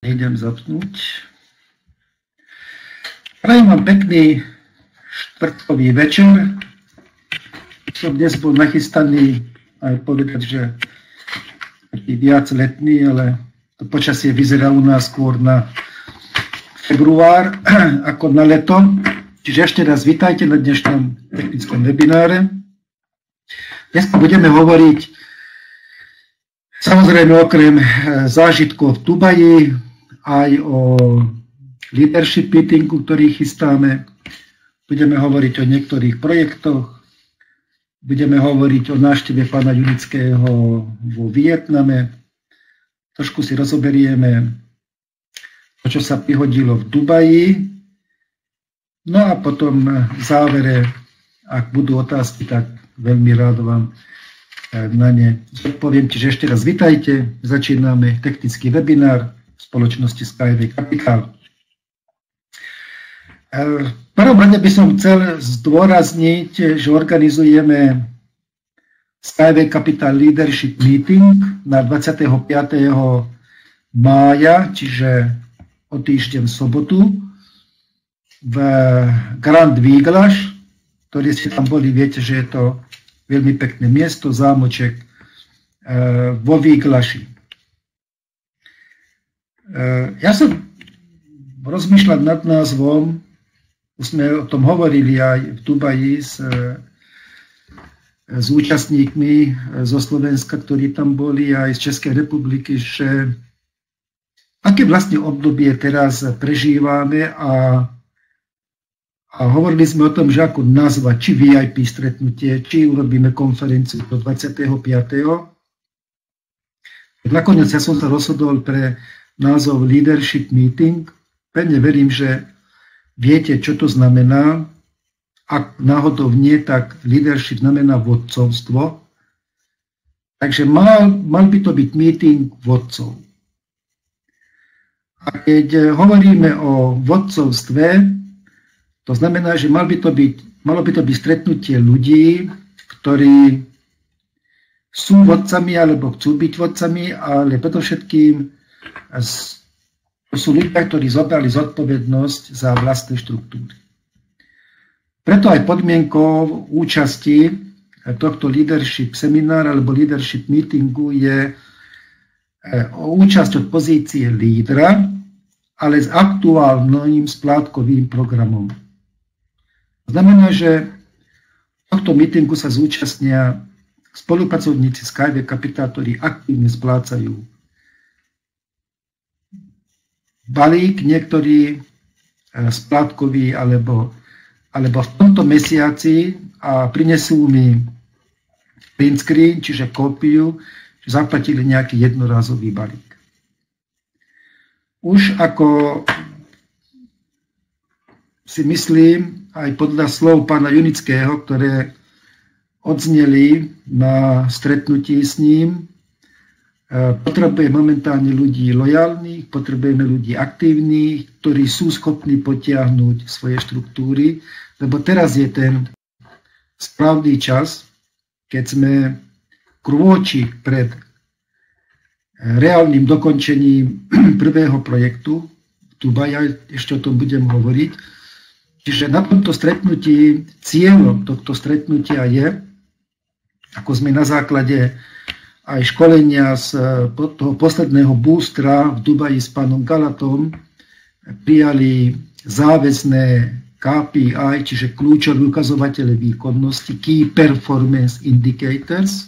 Idem zapnúť. Prajem vám pekný štvrtkový večer. Som dnes bol nachystaný aj povedať, že taký viac letný, ale to počasie vyzerá u nás skôr na február ako na leto. Čiže ešte raz vítajte na dnešnom technickom webináre. Dnes budeme hovoriť samozrejme okrem zážitkov v Dubaji aj o leadership meetingu, ktorý chystáme. Budeme hovoriť o niektorých projektoch. Budeme hovoriť o návšteve pána Junického vo Vietname. Trošku si rozoberieme to, čo sa prihodilo v Dubaji. No a potom v závere, ak budú otázky, tak veľmi rád vám na ne zodpoviem. Čiže ešte raz vitajte. Začíname technický webinár v spoločnosti Skyway Capital. V prvom rade by som chcel zdôrazniť, že organizujeme Skyway Capital Leadership Meeting na 25. mája, čiže o týždeň v sobotu, v Grand Viglaš, ktorý ste tam boli, viete, že je to veľmi pekné miesto, zámoček vo Viglaši. Ja som rozmýšľal nad názvom, už sme o tom hovorili aj v Dubaji s účastníkmi zo Slovenska, ktorí tam boli, aj z Českej republiky, že aké vlastne obdobie teraz prežívame a hovorili sme o tom, že ako nazvať, či VIP stretnutie, či urobíme konferenciu do 25. Nakoniec ja som sa rozhodol pre názov Leadership Meeting. Pevne verím, že viete, čo to znamená. Ak náhodou nie, tak leadership znamená vodcovstvo. Takže mal by to byť meeting vodcov. A keď hovoríme o vodcovstve, to znamená, že malo by to byť stretnutie ľudí, ktorí sú vodcami alebo chcú byť vodcami, ale predovšetkým sú ľudia, ktorí zobrali zodpovednosť za vlastné štruktúry. Preto aj podmienkou účasti tohto leadership seminára alebo leadership meetingu je účasť od pozície lídra, ale s aktuálnym splátkovým programom. Znamená, že v tohto meetingu sa zúčastnia spolupracovníci Skyway Capital, ktorí aktívne splácajú balík, niektorý splátkový alebo v tomto mesiaci a prinesú mi print screen, čiže kópiu, že zaplatili nejaký jednorázový balík. Už ako si myslím, aj podľa slov pána Junického, ktoré odzneli na stretnutí s ním, potrebujeme momentálne ľudí lojálnych, potrebujeme ľudí aktívnych, ktorí sú schopní potiahnuť svoje štruktúry, lebo teraz je ten správny čas, keď sme krôčik pred reálnym dokončením prvého projektu v Dubaji, ešte o tom budem hovoriť. Čiže na tomto stretnutí, cieľom tohto stretnutia je, ako sme na základe aj školenia z toho posledného boostra v Dubaji s pánom Galatom prijali záväzné KPI, čiže kľúčové ukazovatele výkonnosti, Key Performance Indicators,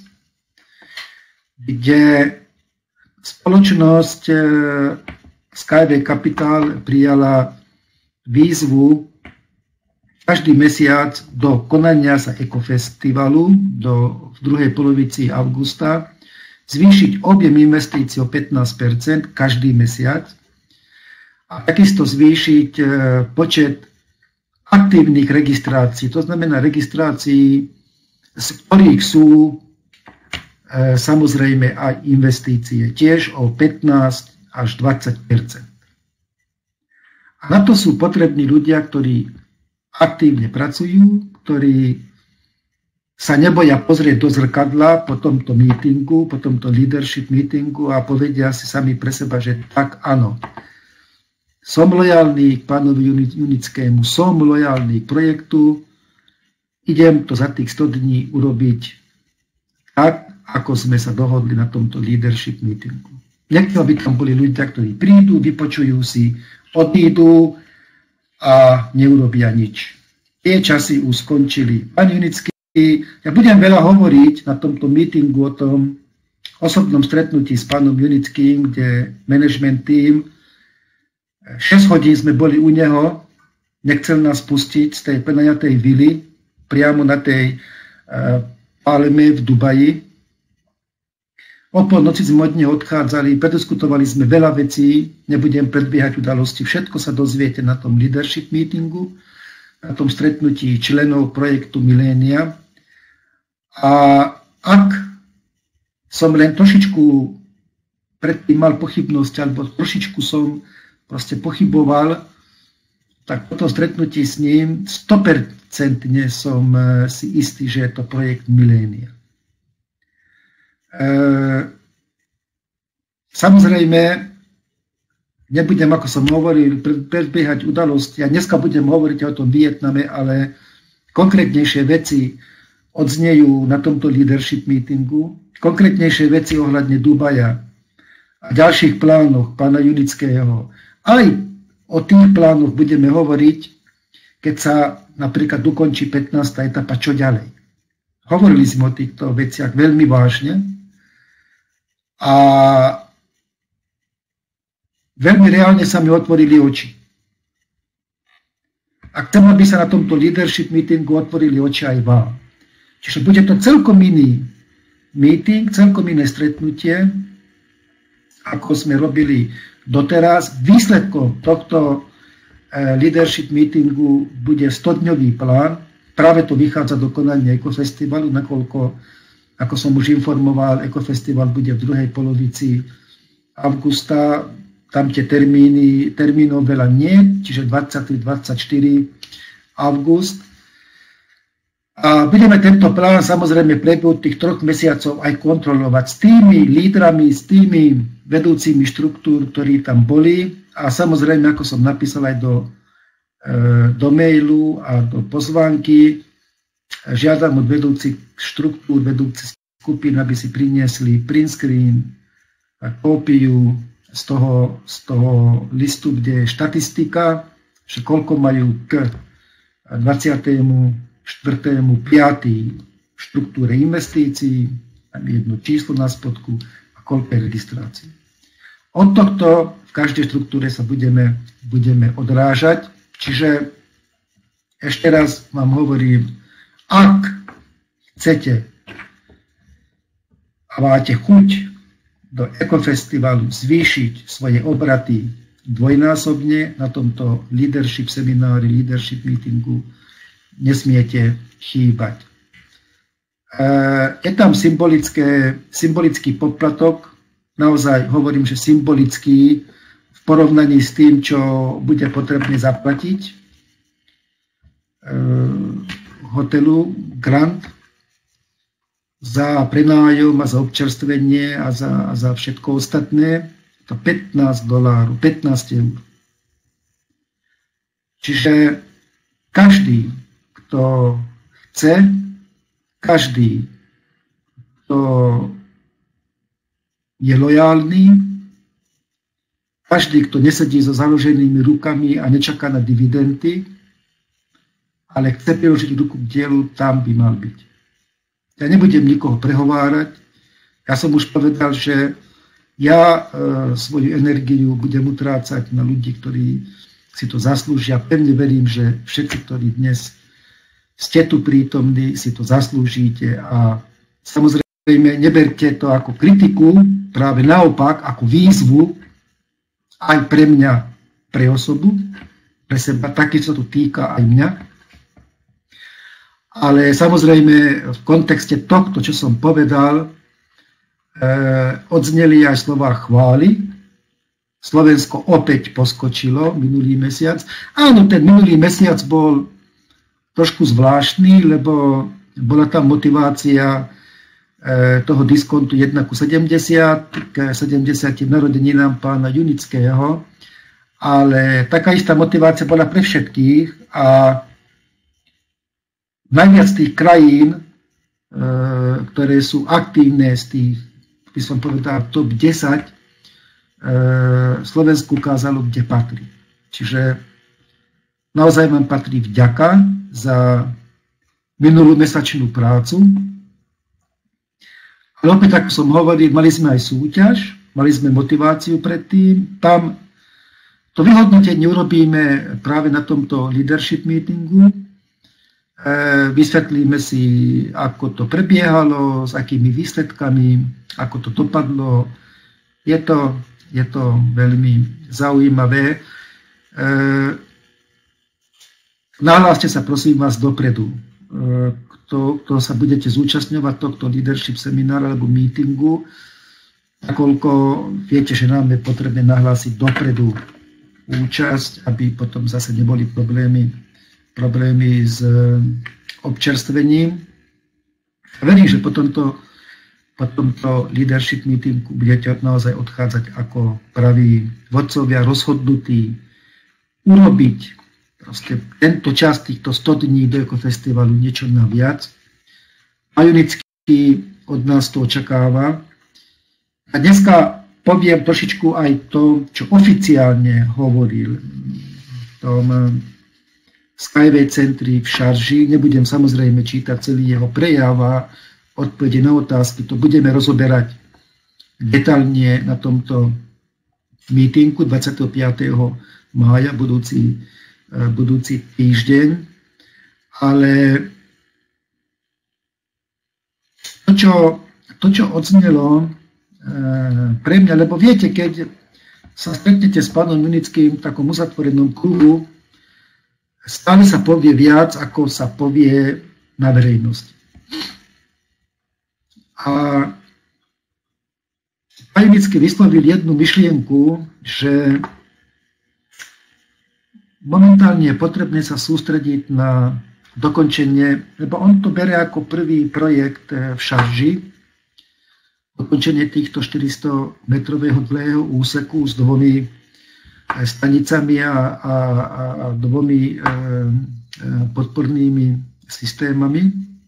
kde spoločnosť Skyway Capital prijala výzvu každý mesiac do konania sa ekofestivalu v druhej polovici augusta zvýšiť objem investícií o 15% každý mesiac a takisto zvýšiť počet aktívnych registrácií, to znamená registrácií, z ktorých sú samozrejme aj investície, tiež o 15 až 20%. A na to sú potrební ľudia, ktorí aktívne pracujú, ktorí sa neboja pozrieť do zrkadla po tomto meetingu, po tomto leadership meetingu a povedia si sami pre seba, že tak áno. Som lojálny k pánovi Junickému, som lojálny k projektu, idem to za tých 100 dní urobiť tak, ako sme sa dohodli na tomto leadership meetingu. Nechcem, aby tam boli ľudia, ktorí prídu, vypočujú si, odídu a neurobia nič. Tie časy už skončili. Pán Junický, ja budem veľa hovoriť na tomto meetingu o tom osobnom stretnutí s pánom Junickým, kde management team 6 hodín sme boli u neho, nechcel nás pustiť z tej prenajatej vily priamo na tej Palme v Dubaji. O polnoci sme od neho odchádzali, prediskutovali sme veľa vecí, nebudem predbiehať udalosti, všetko sa dozviete na tom leadership meetingu, na tom stretnutí členov projektu Milénia. A ak som len trošičku predtým mal pochybnosť, alebo trošičku som proste pochyboval, tak po tom stretnutí s ním 100% som si istý, že je to projekt Milénia. Samozrejme, nebudem, ako som hovoril, predbiehať udalosti. Ja dneska budem hovoriť o tom Vietname, ale konkrétnejšie veci odznejú na tomto leadership meetingu, konkrétnejšie veci ohľadne Dubaja a ďalších plánoch pána Junického. Aj o tých plánoch budeme hovoriť, keď sa napríklad ukončí 15. etapa, čo ďalej. Hovorili sme o týchto veciach veľmi vážne a veľmi reálne sa mi otvorili oči. A chcem, aby sa na tomto leadership meetingu otvorili oči aj vám. Čiže bude to celkom iný meeting, celkom iné stretnutie, ako sme robili doteraz. Výsledkom tohto leadership meetingu bude 100-dňový plán. Práve to vychádza do konania Ekofestivalu, nakoľko, ako som už informoval, Ekofestival bude v druhej polovici augusta. Tam tie termínov veľa nie, čiže 23-24 august. A budeme tento plán samozrejme priebehu tých 3 mesiacov aj kontrolovať s tými lídrami, s tými vedúcimi štruktúr, ktorí tam boli. A samozrejme, ako som napísal aj do mailu a do pozvánky, žiadam od vedúcich štruktúr, vedúcich skupín, aby si priniesli print screen a kópiu z toho listu, kde je štatistika, že koľko majú k 24.5. v štruktúre investícií, tam jedno číslo na spodku a koľko je registrácií. Od tohto v každej štruktúre sa budeme odrážať, čiže ešte raz vám hovorím, ak chcete a máte chuť do Ekofestivalu zvýšiť svoje obraty dvojnásobne na tomto leadership seminári, leadership meetingu, nesmiete chýbať. Je tam symbolický poplatok, naozaj hovorím, že symbolický v porovnaní s tým, čo bude potrebné zaplatiť hotelu Grand za prenájom a za občerstvenie a za všetko ostatné. To $15, 15 eur. Čiže každý, kto chce, každý, kto je lojálny, každý, kto nesedí so založenými rukami a nečaká na dividendy, ale chce priložiť ruku k dielu, tam by mal byť. Ja nebudem nikoho prehovárať. Ja som už povedal, že ja svoju energiu budem utrácať na ľudí, ktorí si to zaslúžia. Pevne verím, že všetci, ktorí dnes ste tu prítomní, si to zaslúžite a samozrejme neberte to ako kritiku, práve naopak ako výzvu aj pre mňa, pre osobu, pre seba, taký sa to týka aj mňa. Ale samozrejme v kontexte tohto, čo som povedal, odzneli aj slová chvály. Slovensko opäť poskočilo minulý mesiac. Áno, ten minulý mesiac bol trošku zvláštny, lebo bola tam motivácia toho diskontu 1:70 k 70. narodeninám pána Junického, ale taká istá motivácia bola pre všetkých a najviac tých krajín, ktoré sú aktívne z tých, by som povedal, top 10, Slovensku ukázalo, kde patrí. Čiže naozaj vám patrí vďaka za minulú mesačnú prácu. Ale opäť, ako som hovoril, mali sme aj súťaž, mali sme motiváciu predtým. Tam to vyhodnotenie urobíme práve na tomto leadership meetingu. Vysvetlíme si, ako to prebiehalo, s akými výsledkami, ako to dopadlo. Je to veľmi zaujímavé. Nahláste sa, prosím vás, dopredu. Kto sa budete zúčastňovať tohto leadership seminára alebo meetingu, nakoľko viete, že nám je potrebné nahlásiť dopredu účasť, aby potom zase neboli problémy s občerstvením. Verím, že po tomto leadership meetingu budete naozaj odchádzať ako praví vodcovia rozhodnutí urobiť proste tento čas týchto 100 dní do ekofestivalu niečo naviac. A Junický od nás to očakáva. A dneska poviem trošičku aj to, čo oficiálne hovoril v tom Skyway centri v Šarži. Nebudem samozrejme čítať celý jeho prejav a odpovede na otázky. To budeme rozoberať detailne na tomto meetingu 25. mája budúci týždeň, ale to, čo odznelo pre mňa, lebo viete, keď sa stretnete s pánom Junickým v takom uzatvorenom kruhu, stále sa povie viac, ako sa povie na verejnosti. A pán Junický vyslovil jednu myšlienku, že momentálne je potrebné sa sústrediť na dokončenie, lebo on to bere ako prvý projekt v Šarži, dokončenie týchto 400-metrového dlhého úseku s 2 stanicami a 2 podpornými systémami.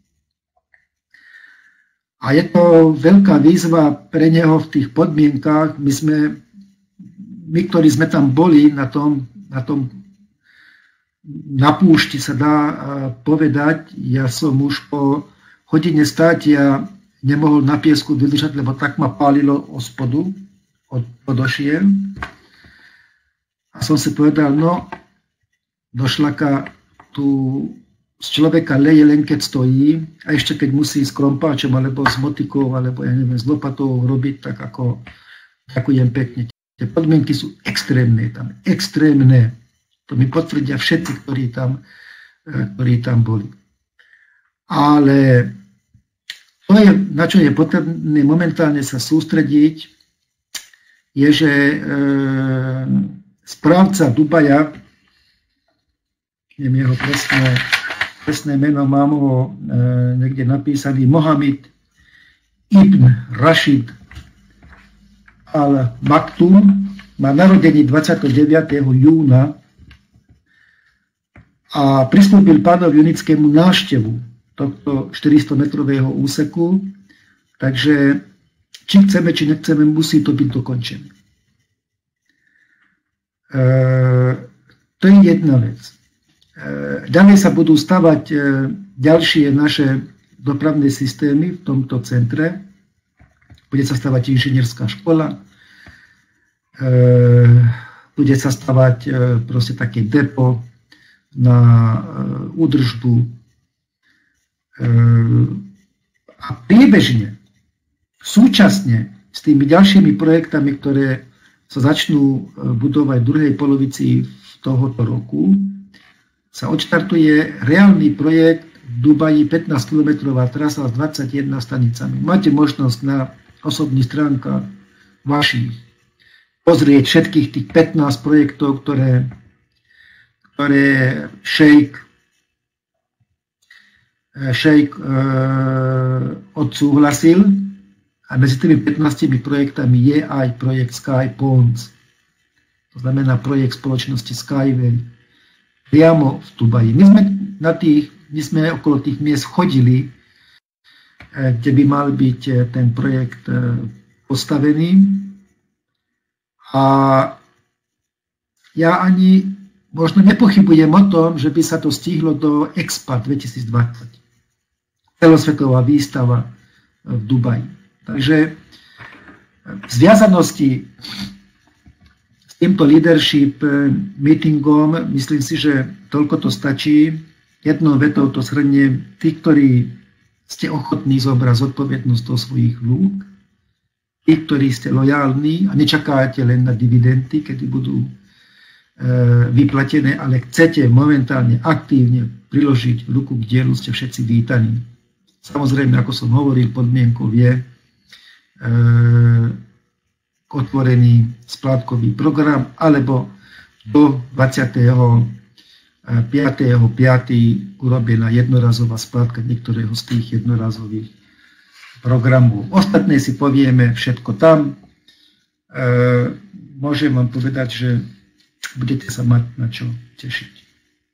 A je to veľká výzva pre neho v tých podmienkách. My, ktorí sme tam boli na púšti, sa dá povedať, ja som už po hodine státia nemohol na piesku vydržať, lebo tak ma pálilo od podošiel. A som si povedal, no, do šlaka tu z človeka leje len keď stojí, a ešte keď musí s krompáčom, alebo s motikou, alebo ja neviem, s lopatou robiť, tak ako ďakujem pekne. Tie podmienky sú extrémne tam, extrémne. To mi potvrdia všetci, ktorí tam boli. Ale to, na čo je potrebné momentálne sa sústrediť, je, že správca Dubaja, neviem jeho presné meno, mám ho niekde napísaný, Mohamed ibn Rashid al Maktoum, má narodení 29. júna a prislúbil pánovi Junickému návštevu tohto 400-metrového úseku, takže či chceme, či nechceme, musí to byť dokončené. To je jedna vec. Ďalej sa budú stavať ďalšie naše dopravné systémy v tomto centre. Bude sa stavať inžinierská škola, bude sa stavať proste také depo na údržbu a priebežne, súčasne s tými ďalšími projektami, ktoré sa začnú budovať v druhej polovici tohoto roku, sa odštartuje reálny projekt v Dubaji, 15-kilometrová trasa s 21 stanicami. Máte možnosť na osobných stránkach vašich pozrieť všetkých tých 15 projektov, ktoré šejk šejk odsúhlasil a medzi tými 15 projektami je aj projekt Sky Ponds. To znamená projekt spoločnosti Skyway priamo v Dubaji. My sme okolo tých miest chodili, kde by mal byť ten projekt postavený. A ja ani možno nepochybujem o tom, že by sa to stihlo do Expo 2020. Celosvetová výstava v Dubaji. Takže v zviazanosti s týmto leadership meetingom myslím si, že toľko to stačí. Jednou vetou to shrniem. Tí, ktorí ste ochotní zobrať zodpovednosť do svojich rúk, tí, ktorí ste lojálni a nečakáte len na dividendy, kedy budú vyplatené, ale chcete momentálne aktívne priložiť ruku k dielu, ste všetci vítaní. Samozrejme, ako som hovoril, podmienkou je otvorený splátkový program alebo do 25.5. urobená jednorazová splátka niektorého z tých jednorazových programov. Ostatné si povieme všetko tam. Môžem vám povedať, že budete sa mať na čo tešiť.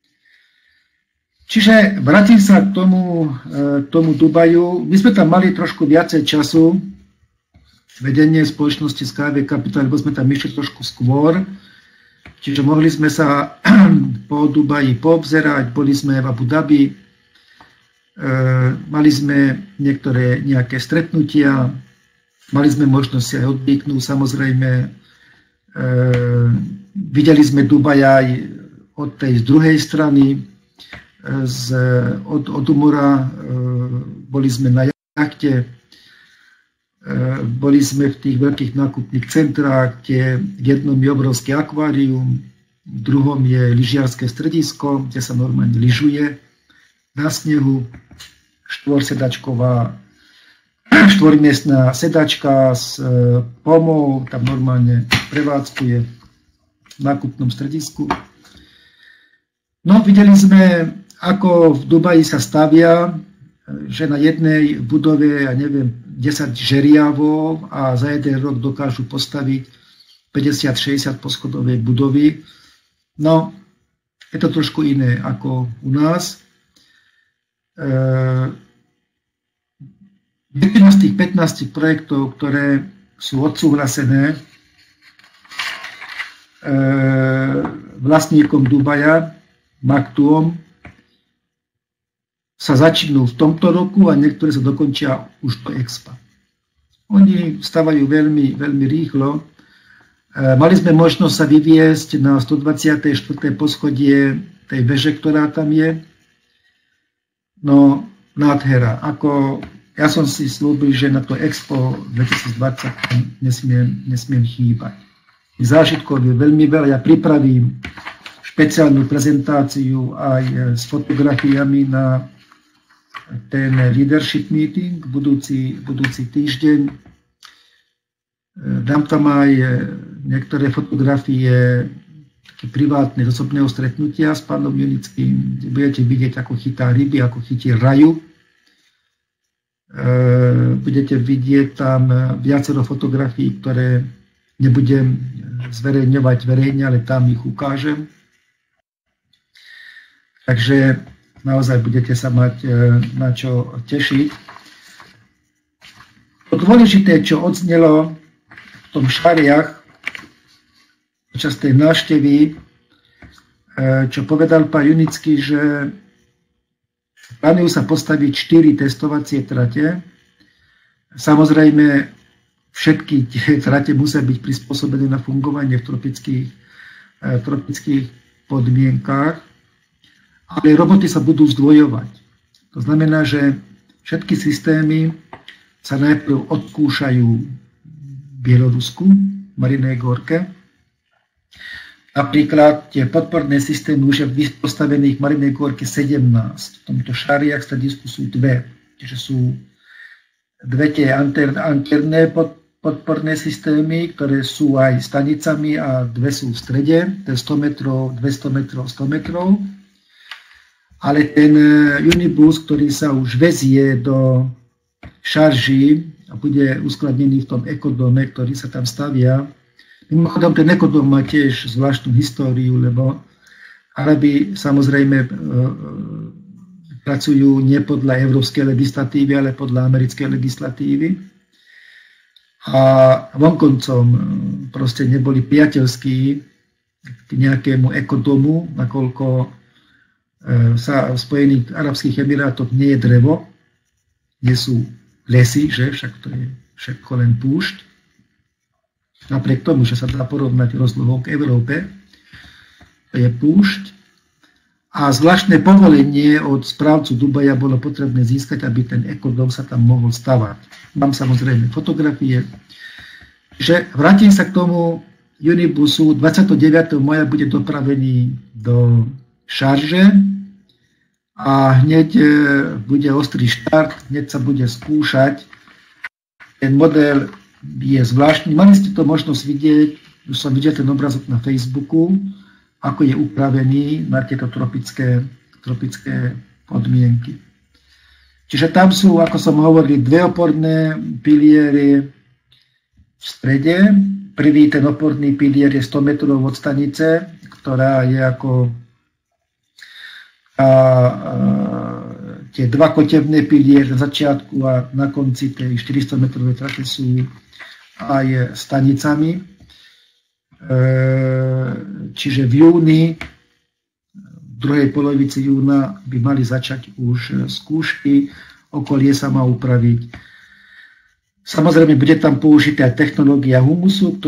Čiže vrátim sa k tomu Dubaju. My sme tam mali trošku viacej času. Vedenie spoločnosti Skyway Capital, lebo sme tam išli trošku skôr. Čiže mohli sme sa po Dubaji poobzerať, boli sme v Abu Dhabi, mali sme nejaké stretnutia, mali sme možnosť si aj odvyknúť, samozrejme. Videli sme Dubaj aj od tej druhej strany, od mora, boli sme na jachte, boli sme v tých veľkých nákupných centrách, kde v jednom je obrovské akvárium, v druhom je lyžiarske stredisko, kde sa normálne lyžuje na snehu, štvormiestná sedačka s pomou, tam normálne prevádzkuje v nákupnom stredisku. No, videli sme, ako v Dubaji sa stavia, že na jednej budove, ja neviem, 10 žeriavov a za jeden rok dokážu postaviť 50-60 poschodové budovy. No, je to trošku iné ako u nás. Väčšina z tých 15 projektov, ktoré sú odsúhlasené vlastníkom Dubaja, Maktuom, sa začnú v tomto roku a niektoré sa dokončia už do Expa. Oni stavajú veľmi, veľmi rýchlo. Mali sme možnosť sa vyviesť na 124. poschodie tej veže, ktorá tam je. No, nádhera. Ja som si slúbil, že na to Expo 2020 nesmiem chýbať. Zážitkov je veľmi veľa. Ja pripravím špeciálnu prezentáciu aj s fotografiami na ten leadership meeting budúci týždeň. Dám tam aj niektoré fotografie také privátne osobného stretnutia s pánom Junickým, kde budete vidieť, ako chytá ryby, ako chytí raju. Budete vidieť tam viacero fotografií, ktoré nebudem zverejňovať verejne, ale tam ich ukážem. Takže naozaj budete sa mať na čo tešiť. To dôležité, čo odznelo v tom Šariach počas tej návštevy, čo povedal pán Junický, že plánujú sa postaviť 4 testovacie trate. Samozrejme, všetky tie trate musia byť prispôsobené na fungovanie v tropických podmienkách. Ale roboty sa budú zdvojovať. To znamená, že všetky systémy sa najprv odskúšajú v Bielorusku, v Marinej Gorke. Napríklad tie podporné systémy už je postavených v Marinej Gorke 17. V tomto Šariach stredisku sú 2. Čiže sú 2 tie anterné podporné systémy, ktoré sú aj stanicami a 2 sú v strede. To je 100 metrov, 200 metrov, 100 metrov. ale ten Unibus, ktorý sa už vezie do šarží a bude uskladnený v tom ekodome, ktorý sa tam stavia. Mimochodom, ten ekodom má tiež zvláštnu históriu, lebo Arabi samozrejme pracujú nie podľa európskej legislatívy, ale podľa americkej legislatívy. A vonkoncom proste neboli priateľskí k nejakému ekodomu, nakoľko sa v Spojených arabských emirátoch nie je drevo, nie sú lesy, že však to je všetko len púšť. Napriek tomu, že sa dá porovnať rozlohou k Európe, to je púšť. A zvláštne povolenie od správcu Dubaja bolo potrebné získať, aby ten ekodom sa tam mohol stavať. Mám samozrejme fotografie. Že vrátim sa k tomu Unibusu. 29. maja bude dopravený do šarže a hneď bude ostrý štart, hneď sa bude skúšať. Ten model je zvláštny. Mali ste to možnosť vidieť, už som videl ten obrazok na Facebooku, ako je upravený na tieto tropické podmienky. Čiže tam sú, ako som hovoril, dve oporné piliery v strede. Prvý ten oporný pilier je 100 metrov od stanice, ktorá je ako tie dva kotevné piliere na začiatku a na konci tej 400 metrovej trate sú aj stanicami. Čiže v júni, v druhej polovici júna by mali začať už skúšky, okolie sa má upraviť. Samozrejme, bude tam použitá technológia humusu,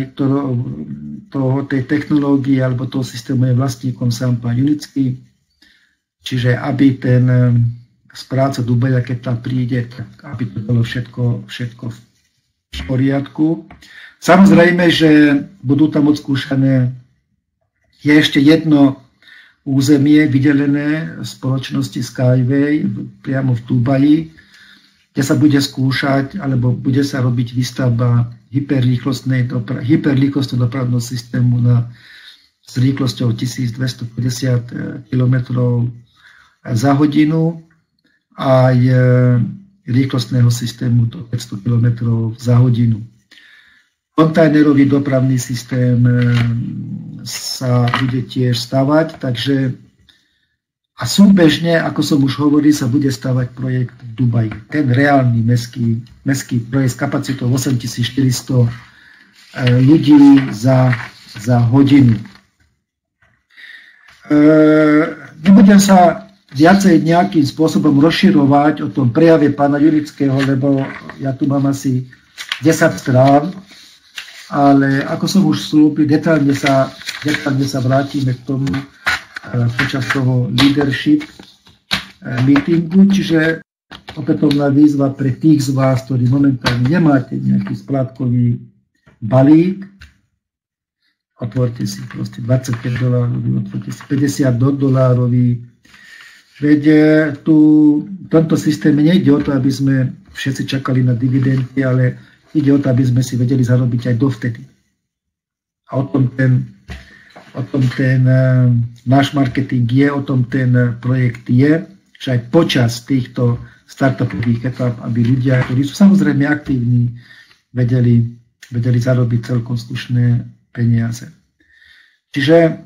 tej technológie alebo toho systému je vlastníkom sám pán Junický. Čiže aby ten správca Dubaja, keď tam príde, tak aby to bolo všetko v poriadku. Samozrejme, že budú tam odskúšané, je ešte jedno územie vydelené spoločnosti Skyway priamo v Dubaji, kde sa bude skúšať, alebo bude sa robiť výstavba hyperrýchlostného dopravného systému s rýchlosťou 1250 km za hodinu a rýchlostného systému do 500 km za hodinu. Kontajnerový dopravný systém sa bude tiež stavať, takže a súbežne, ako som už hovoril, sa bude stavať projekt v Dubaji. Ten reálny mestský projekt s kapacitou 8400 ľudí za hodinu. Nebudem sa viacej nejakým spôsobom rozširovať o tom prejave pána Jurického, lebo ja tu mám asi 10 strán, ale ako som už slúbil, detailne sa vrátime k tomu počas toho leadership meetingu, čiže opätovná výzva pre tých z vás, ktorí momentálne nemáte nejaký splátkový balík, otvorte si proste $25, otvorte si $50. Veď v tomto systéme nejde o to, aby sme všetci čakali na dividendy, ale ide o to, aby sme si vedeli zarobiť aj dovtedy. A o tom ten náš marketing je, o tom ten projekt je, že aj počas týchto startupových etap, aby ľudia, ktorí sú samozrejme aktívni, vedeli zarobiť celkom slušné peniaze. Čiže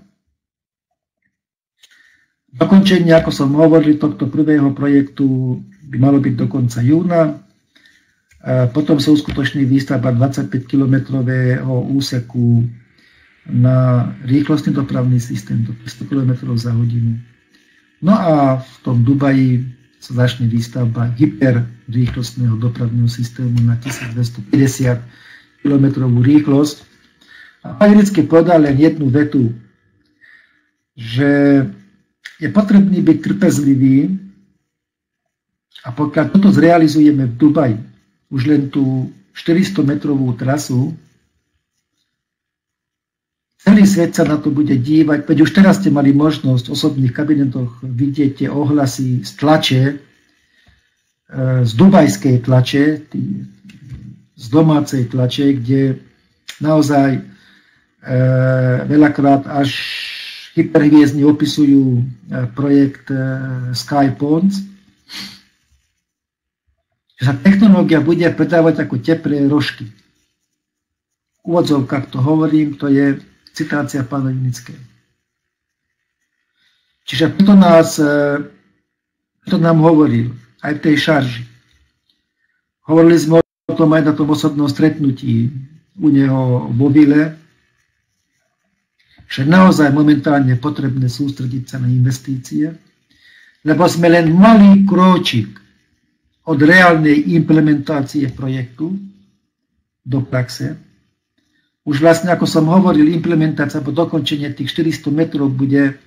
dokončenie, ako som hovoril, tohto prvého projektu by malo byť do konca júna. Potom sa uskutoční výstavba 25-kilometrového úseku na rýchlostný dopravný systém do 500 km za hodinu. No a v tom Dubaji sa začne výstavba hyperrýchlostného dopravného systému na 1250 km rýchlosť. A pán Jurický povedal len jednu vetu, že je potrebný byť trpezlivý a pokiaľ toto zrealizujeme v Dubaji, už len tú 400-metrovú trasu, celý svet sa na to bude dívať, veď už teraz ste mali možnosť v osobných kabinetoch vidieť tie ohlasy z tlače, z dubajskej tlače, z domácej tlače, kde naozaj veľakrát až hyperhviezdne opisujú projekt Sky Ponds, že sa technológia bude predávať ako teplé rožky. V úvodzovkách to hovorím, to je citácia pána Junického. Čiže to nám hovoril aj v tej šarži. Hovorili sme o tom aj na tom osobnom stretnutí u neho vo vile, že naozaj momentálne je potrebné sústrediť sa na investície, lebo sme len malý krôčik od reálnej implementácie projektu do praxe. Už vlastne, ako som hovoril, implementácia po dokončenie tých 400 metrov bude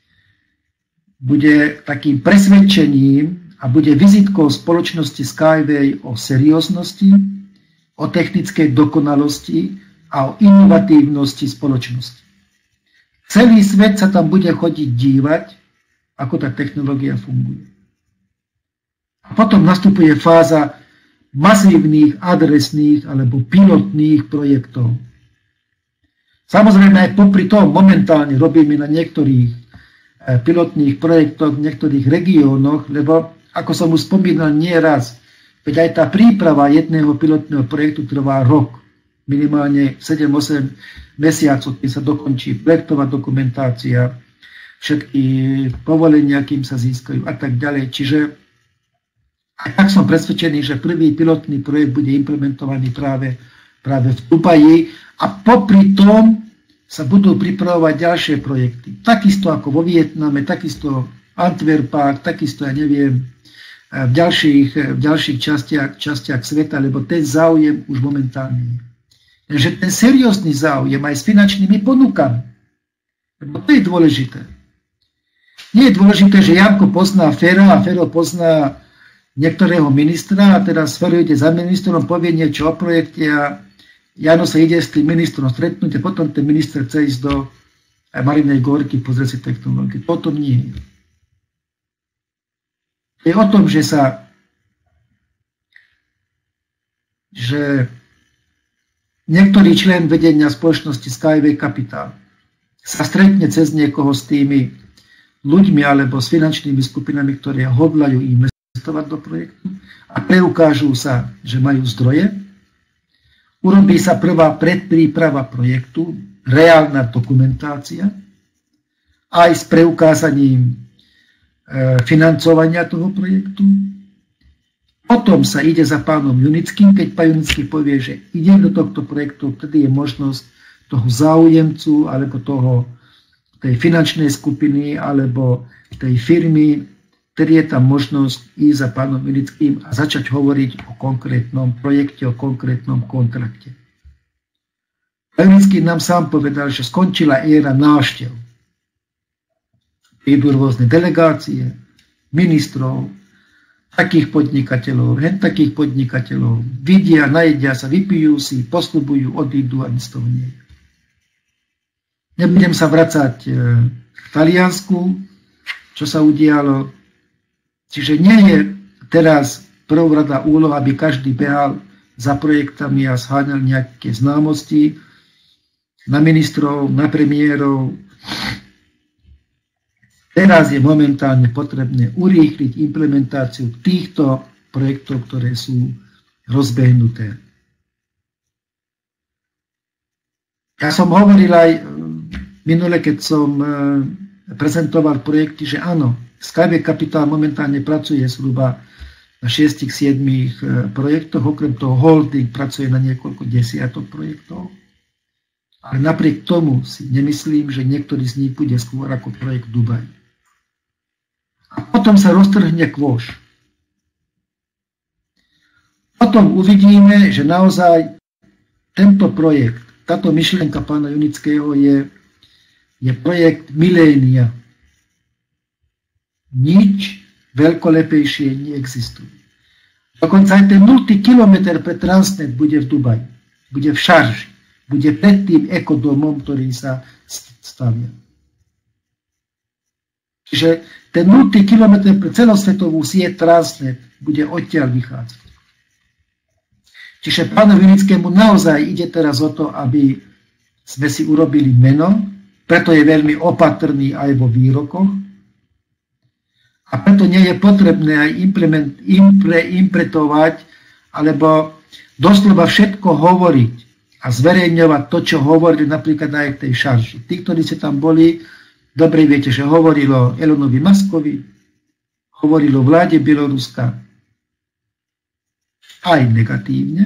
takým presvedčením a bude vizitkou spoločnosti Skyway o serióznosti, o technickej dokonalosti a o inovatívnosti spoločnosti. Celý svet sa tam bude chodiť dívať, ako tá technológia funguje. A potom nastupuje fáza masívnych, adresných alebo pilotných projektov. Samozrejme aj popri tom momentálne robíme na niektorých pilotných projektoch v niektorých regiónoch, lebo ako som už spomínal nieraz, veď aj tá príprava jedného pilotného projektu trvá rok, minimálne 7-8 mesiacov, keď sa dokončí projektová dokumentácia, všetky povolenia, kým sa získajú a tak ďalej. Čiže aj tak som presvedčený, že prvý pilotný projekt bude implementovaný práve v Dubaji a popri tom sa budú pripravovať ďalšie projekty. Takisto ako vo Vietname, takisto v Antwerpách, takisto, ja neviem, v ďalších častiach sveta, lebo ten záujem už momentálne je. Takže ten seriózny záujem aj s finančnými ponukami. Lebo to je dôležité. Nie je dôležité, že Janko pozná Fera a Fero pozná niektorého ministra a teraz Fero ide za ministrom, povie niečo o projekte a Jano sa ide s tým ministrom stretnúť a potom ten minister chce ísť do Marinej Gorky, pozrieť si technológie. Potom nie. Je o tom, že niektorý člen vedenia spoločnosti Skyway Capital sa stretne cez niekoho s tými ľuďmi alebo s finančnými skupinami, ktoré hodlajú investovať do projektu a preukážu sa, že majú zdroje. Urobí sa prvá predpríprava projektu, reálna dokumentácia, aj s preukázaním financovania toho projektu. Potom sa ide za pánom Junickým, keď pán Junický povie, že ide do tohto projektu, vtedy je možnosť toho záujemcu alebo tej finančnej skupiny alebo tej firmy, vtedy je tam možnosť ísť za pánom Junickým a začať hovoriť o konkrétnom projekte, o konkrétnom kontrakte. Pán Junický nám sám povedal, že skončila éra návštev. Idú rôzne delegácie, ministrov, takých podnikateľov, takých podnikateľov, vidia, najedia sa, vypijú si, posľubujú, odídu a nic toho nie. Nebudem sa vracať k Taliansku, čo sa udialo. Čiže nie je teraz prvorada úloha, aby každý behal za projektami a zháňal nejaké známosti na ministrov, na premiérov. Teraz je momentálne potrebné urýchliť implementáciu týchto projektov, ktoré sú rozbehnuté. Ja som hovoril aj minule, keď som prezentoval projekty, že áno, Skyway Capital momentálne pracuje zhruba na 6-7 projektoch, okrem toho holding pracuje na niekoľko desiatok projektov. Ale napriek tomu si nemyslím, že niektorý z nich bude skôr ako projekt Dubaj. A potom sa roztrhne kôš. Potom uvidíme, že naozaj tento projekt, táto myšlienka pána Junického je projekt milénia. Nič veľkolepejšie neexistuje. Dokonca aj ten 0. kilometr pre Transnet bude v Dubaji, bude v Šarži, bude pred tým ekodomom, ktorý sa stavia. Čiže ten 0. kilometr pre celosvetovú sieť Transnet bude odtiaľ vychádzať. Čiže pánovi Junickému naozaj ide teraz o to, aby sme si urobili meno preto je veľmi opatrný aj vo výrokoch a preto nie je potrebné aj implementovať alebo doslova všetko hovoriť a zverejňovať to, čo hovorili napríklad aj v tej šarži. Tí, ktorí ste tam boli, dobre viete, že hovorilo Elonovi Muskovi, hovorilo vláde Bieloruska aj negatívne.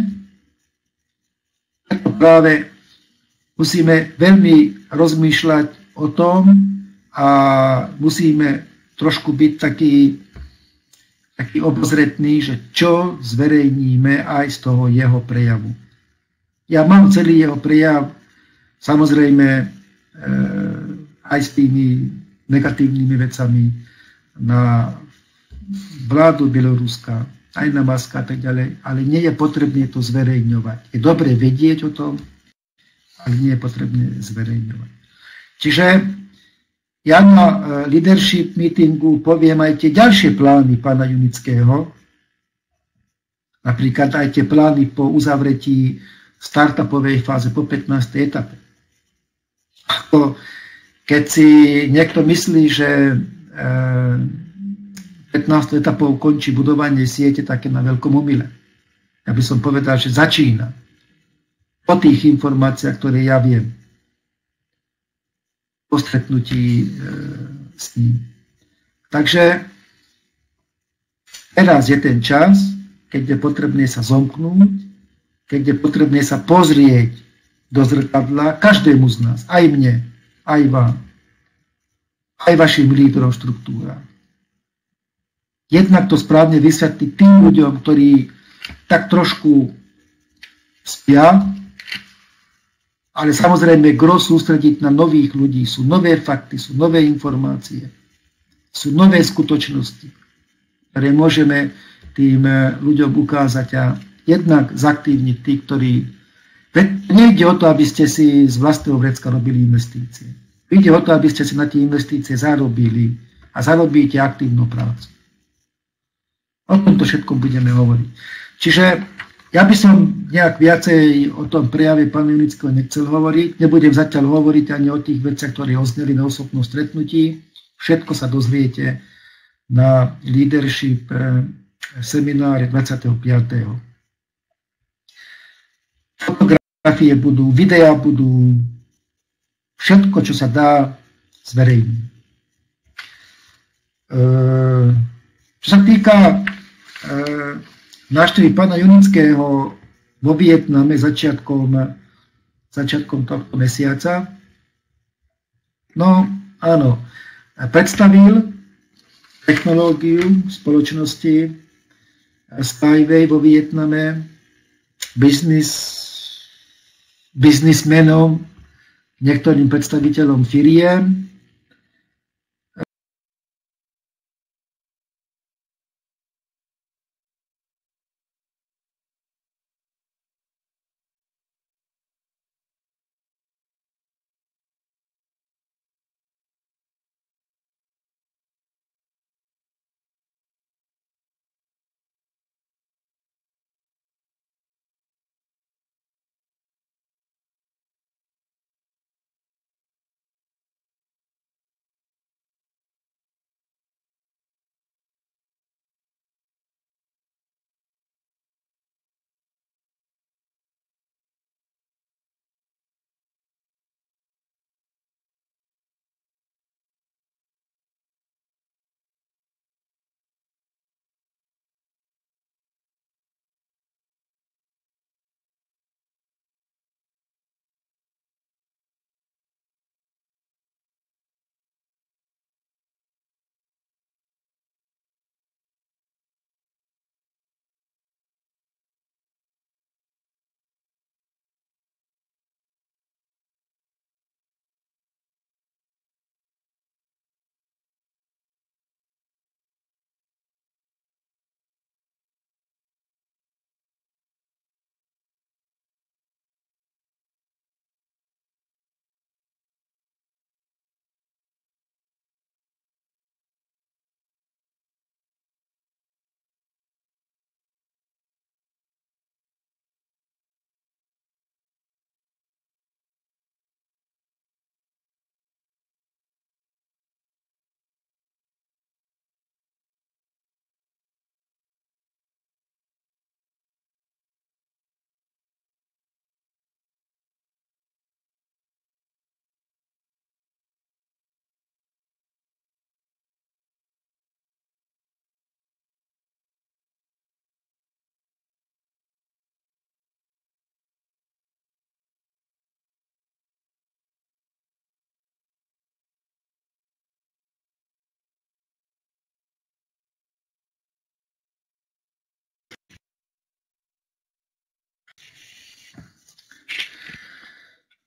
Preto práve musíme veľmi rozmýšľať o tom a musíme trošku byť taký obozretný, že čo zverejníme aj z toho jeho prejavu. Ja mám celý jeho prejav, samozrejme aj s tými negatívnymi vecami na vládu Bieloruska, aj na Muska a tak ďalej, ale nie je potrebné to zverejňovať. Je dobre vedieť o tom, ale nie je potrebné zverejňovať. Čiže ja na leadership meetingu poviem aj tie ďalšie plány pána Junického, napríklad aj tie plány po uzavretí startupovej fáze, po 15. etape. Keď si niekto myslí, že 15. etapou končí budovanie siete, také na veľkom omyle. Ja by som povedal, že začína. Po tých informáciách, ktoré ja viem. Po stretnutí s ním. Takže teraz je ten čas, keď je potrebné sa zomknúť, keď je potrebné sa pozrieť do zrkadla každému z nás, aj mne, aj vám, aj vašim lídrom štruktúra. Jednak to správne vysvetliť tým ľuďom, ktorí tak trošku spia, ale samozrejme gro sústrediť na nových ľudí. Sú nové fakty, sú nové informácie, sú nové skutočnosti, ktoré môžeme tým ľuďom ukázať a jednak zaktívniť tých, ktorí... Nejde o to, aby ste si z vlastného vrecka robili investície. Ide o to, aby ste si na tie investície zarobili a zarobíte aktívnu prácu. O tomto všetko budeme hovoriť. Čiže ja by som nejak viacej o tom prejave pána Junického nechcel hovoriť. Nebudem zatiaľ hovoriť ani o tých veciach, ktoré ozneli na osobnom stretnutí. Všetko sa dozviete na leadership semináre 25. Fotografie budú, videá budú, všetko, čo sa dá, zverejniť. Čo sa týka návštevy pána Junického vo Vietname začiatkom tohto mesiaca. No áno, predstavil technológiu spoločnosti Skyway vo Vietname biznismenom, niektorým predstaviteľom firiem.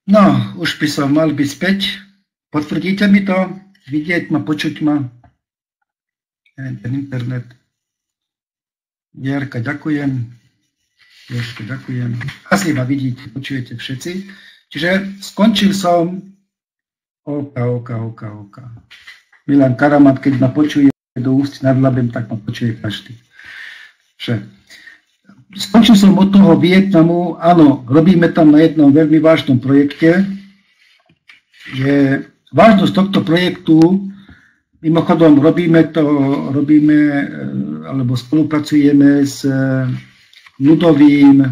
No, už by som mal byť späť. Potvrdíte mi to? Vidieť ma, počuť ma? Ten internet. Jarka, ďakujem. Jožka, ďakujem. Asi ma vidíte, počujete všetci. Čiže skončil som. OK. Milan Karamat, keď ma počuje do Ústí nad Labem, tak ma počuje každý. Skončil som od toho Vietnamu. Áno, robíme tam na jednom veľmi vážnom projekte. Vážnosť tohto projektu, mimochodom alebo spolupracujeme s ľudovým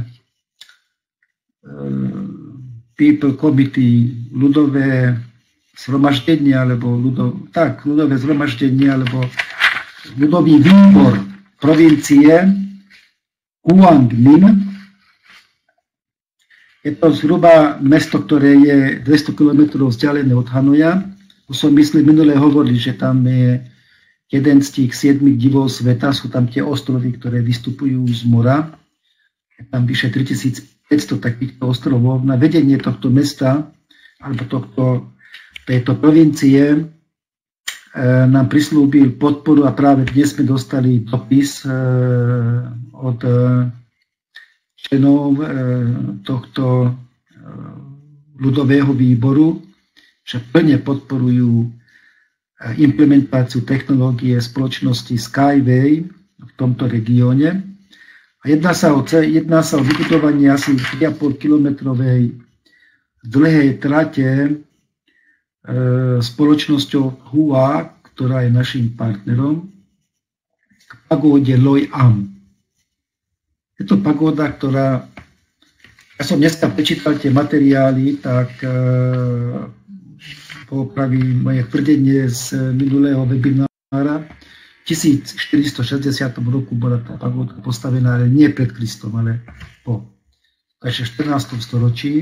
People Committee, ľudové zhromaždenie, alebo ľudové zhromaždenie, alebo ľudový výbor provincie Quang Minh. Je to zhruba mesto, ktoré je 200 km vzdialené od Hanoja. Už som minule hovoril, že tam je jeden z tých 7 divov sveta, sú tam tie ostrovy, ktoré vystupujú z mora. Je tam vyše 3500 takýchto ostrovov. Na vedenie tohto mesta, alebo tejto provincie, nám prislúbil podporu a práve dnes sme dostali dopis od členov tohto ľudového výboru, že plne podporujú implementáciu technológie spoločnosti Skyway v tomto regióne. A jedná sa o vybudovanie asi 3,5 kilometrovej dlhej trate spoločnosťou Hua, ktorá je našim partnerom, k pagóde Loi Am. Je to pagoda, ktorá, ja som dneska prečítal tie materiály, tak popravím moje tvrdenie z minulého webinára. V 1460 roku bola tá pagoda postavená, ale nie pred Kristom, ale po 14. storočí.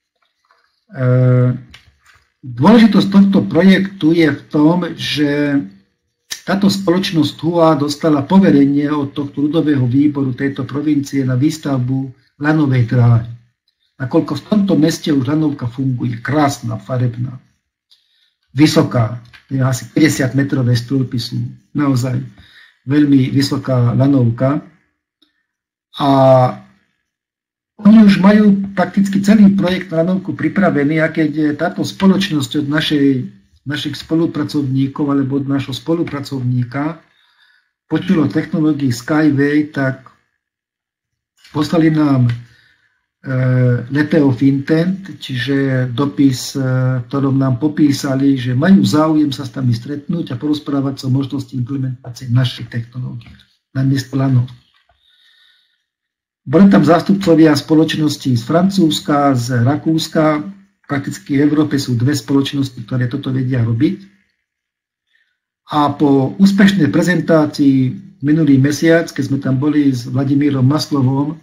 Dôležitosť tohto projektu je v tom, že táto spoločnosť Hua dostala poverenie od tohto ľudového výboru tejto provincie na výstavbu lanovej dráhy. Nakoľko v tomto meste už lanovka funguje, krásna, farebná, vysoká, asi 50 metrové stĺpy sú naozaj veľmi vysoká lanovka. A oni už majú prakticky celý projekt na lanovku pripravený, a keď táto spoločnosť od našich spolupracovníkov alebo od nášho spolupracovníka počulo technológii Skyway, tak poslali nám letter of intent, čiže dopis, v ktorom nám popísali, že majú záujem sa s nami stretnúť a porozprávať sa o možnosti implementácie našej technológie na miesto lanov. Boli tam zástupcovia spoločností z Francúzska, z Rakúska. Prakticky v Európe sú dve spoločnosti, ktoré toto vedia robiť. A po úspešnej prezentácii minulý mesiac, keď sme tam boli s Vladimírom Maslovom,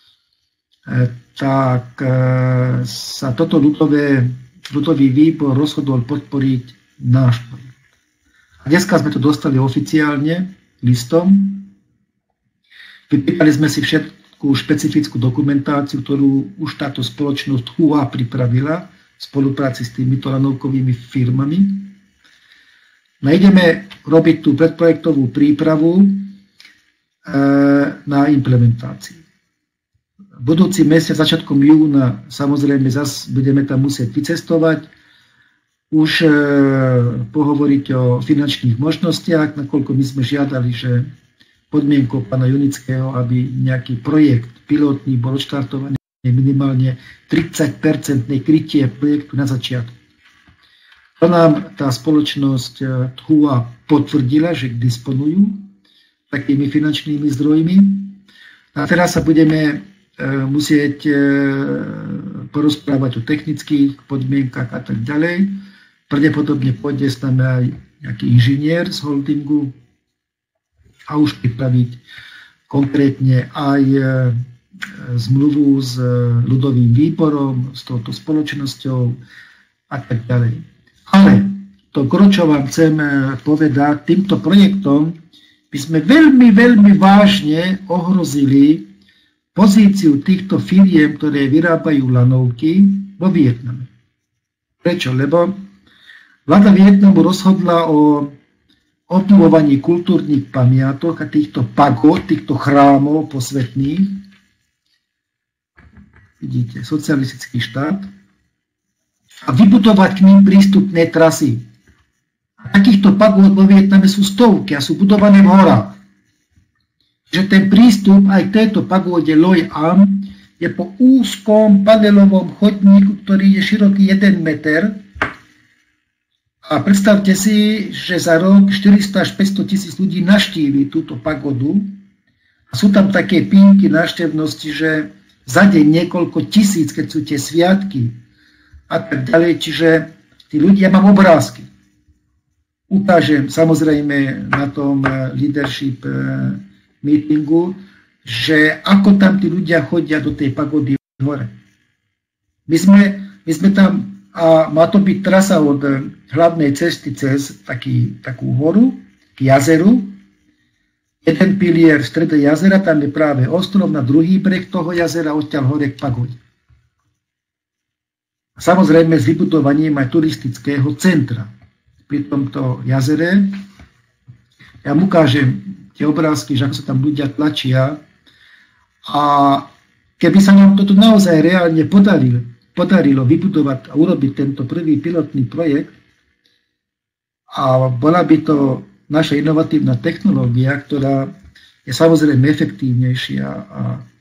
tak sa toto ľudový výbor rozhodol podporiť náš projekt. A dneska sme to dostali oficiálne listom. Vypýtali sme si všetku špecifickú dokumentáciu, ktorú už táto spoločnosť Hua pripravila v spolupráci s týmito lanovkovými firmami. No ideme robiť tú predprojektovú prípravu na implementáciu. Budúci mesiac, začiatkom júna, samozrejme zase budeme tam musieť vycestovať, už pohovoriť o finančných možnostiach, nakoľko my sme žiadali, že podmienkou pána Junického, aby nejaký projekt pilotný bol odštartovaný minimálne 30% krytie projektu na začiatku. To nám tá spoločnosť Hua potvrdila, že disponujú takými finančnými zdrojmi. A teraz sa budeme musieť porozprávať o technických podmienkach a tak ďalej. Pravdepodobne pôjde s nami aj nejaký inžinier z holdingu a už pripraviť konkrétne aj zmluvu s ľudovým výborom, s touto spoločnosťou a tak ďalej. Ale to, čo vám chcem povedať, týmto projektom by sme veľmi, veľmi vážne ohrozili pozíciu týchto firiem, ktoré vyrábajú lanovky vo Vietname. Prečo? Lebo vláda Vietnamu rozhodla o obnovovaní kultúrnych pamiatok a týchto pagód, týchto chrámov posvetných. Vidíte, socialistický štát. A vybudovať k ním prístupné trasy. A takýchto pagód vo Vietname sú stovky a sú budované v horách. Že ten prístup aj k tejto pagóde Loy Am je po úzkom panelovom chodníku, ktorý je široký 1 meter. A predstavte si, že za rok 400 až 500 tisíc ľudí navštíví túto pagodu. A sú tam také pínky návštevnosti, že za deň niekoľko tisíc, keď sú tie sviatky a tak ďalej. Čiže tí ľudia, mám obrázky. Ukážem samozrejme na tom leadership meetingu, že ako tam tí ľudia chodia do tej pagody hore. My sme tam, a má to byť trasa od hlavnej cesty cez takú horu k jazeru. Jeden pilier v strede jazera, tam je práve ostrov, na druhý breh toho jazera, odtiaľ hore k pagode. Samozrejme s vybudovaním aj turistického centra pri tomto jazere. Ja vám ukážem tie obrázky, že ako sa tam ľudia tlačia. A keby sa nám toto naozaj reálne podarilo vybudovať a urobiť tento prvý pilotný projekt a bola by to naša inovatívna technológia, ktorá je samozrejme efektívnejšia a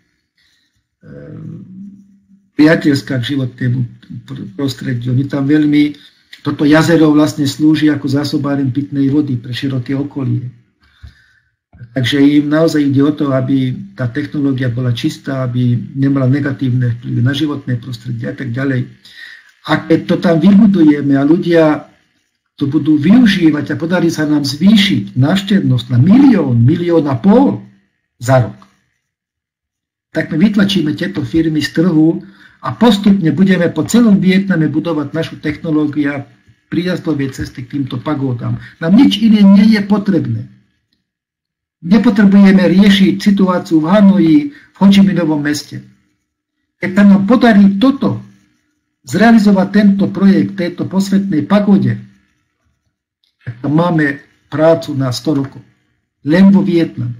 priateľská k životnému prostrediu. My tam veľmi, toto jazero vlastne slúži ako zásobáren pitnej vody pre široké okolie. Takže im naozaj ide o to, aby tá technológia bola čistá, aby nemala negatívne vplyvy na životné prostredie a tak ďalej. A keď to tam vybudujeme a ľudia to budú využívať a podarí sa nám zvýšiť návštevnosť na 1,5 milióna za rok, tak my vytlačíme tieto firmy z trhu a postupne budeme po celom Vietname budovať našu technológiu a príjazdové cesty k týmto pagódam. Nám nič iné nie je potrebné. Nepotrebujeme riešiť situáciu v Hanoji, v Ho Chi Minovom meste. Keď sa nám podarí toto, zrealizovať tento projekt, tejto posvetnej pagode, tak tam máme prácu na 100 rokov. Len vo Vietname.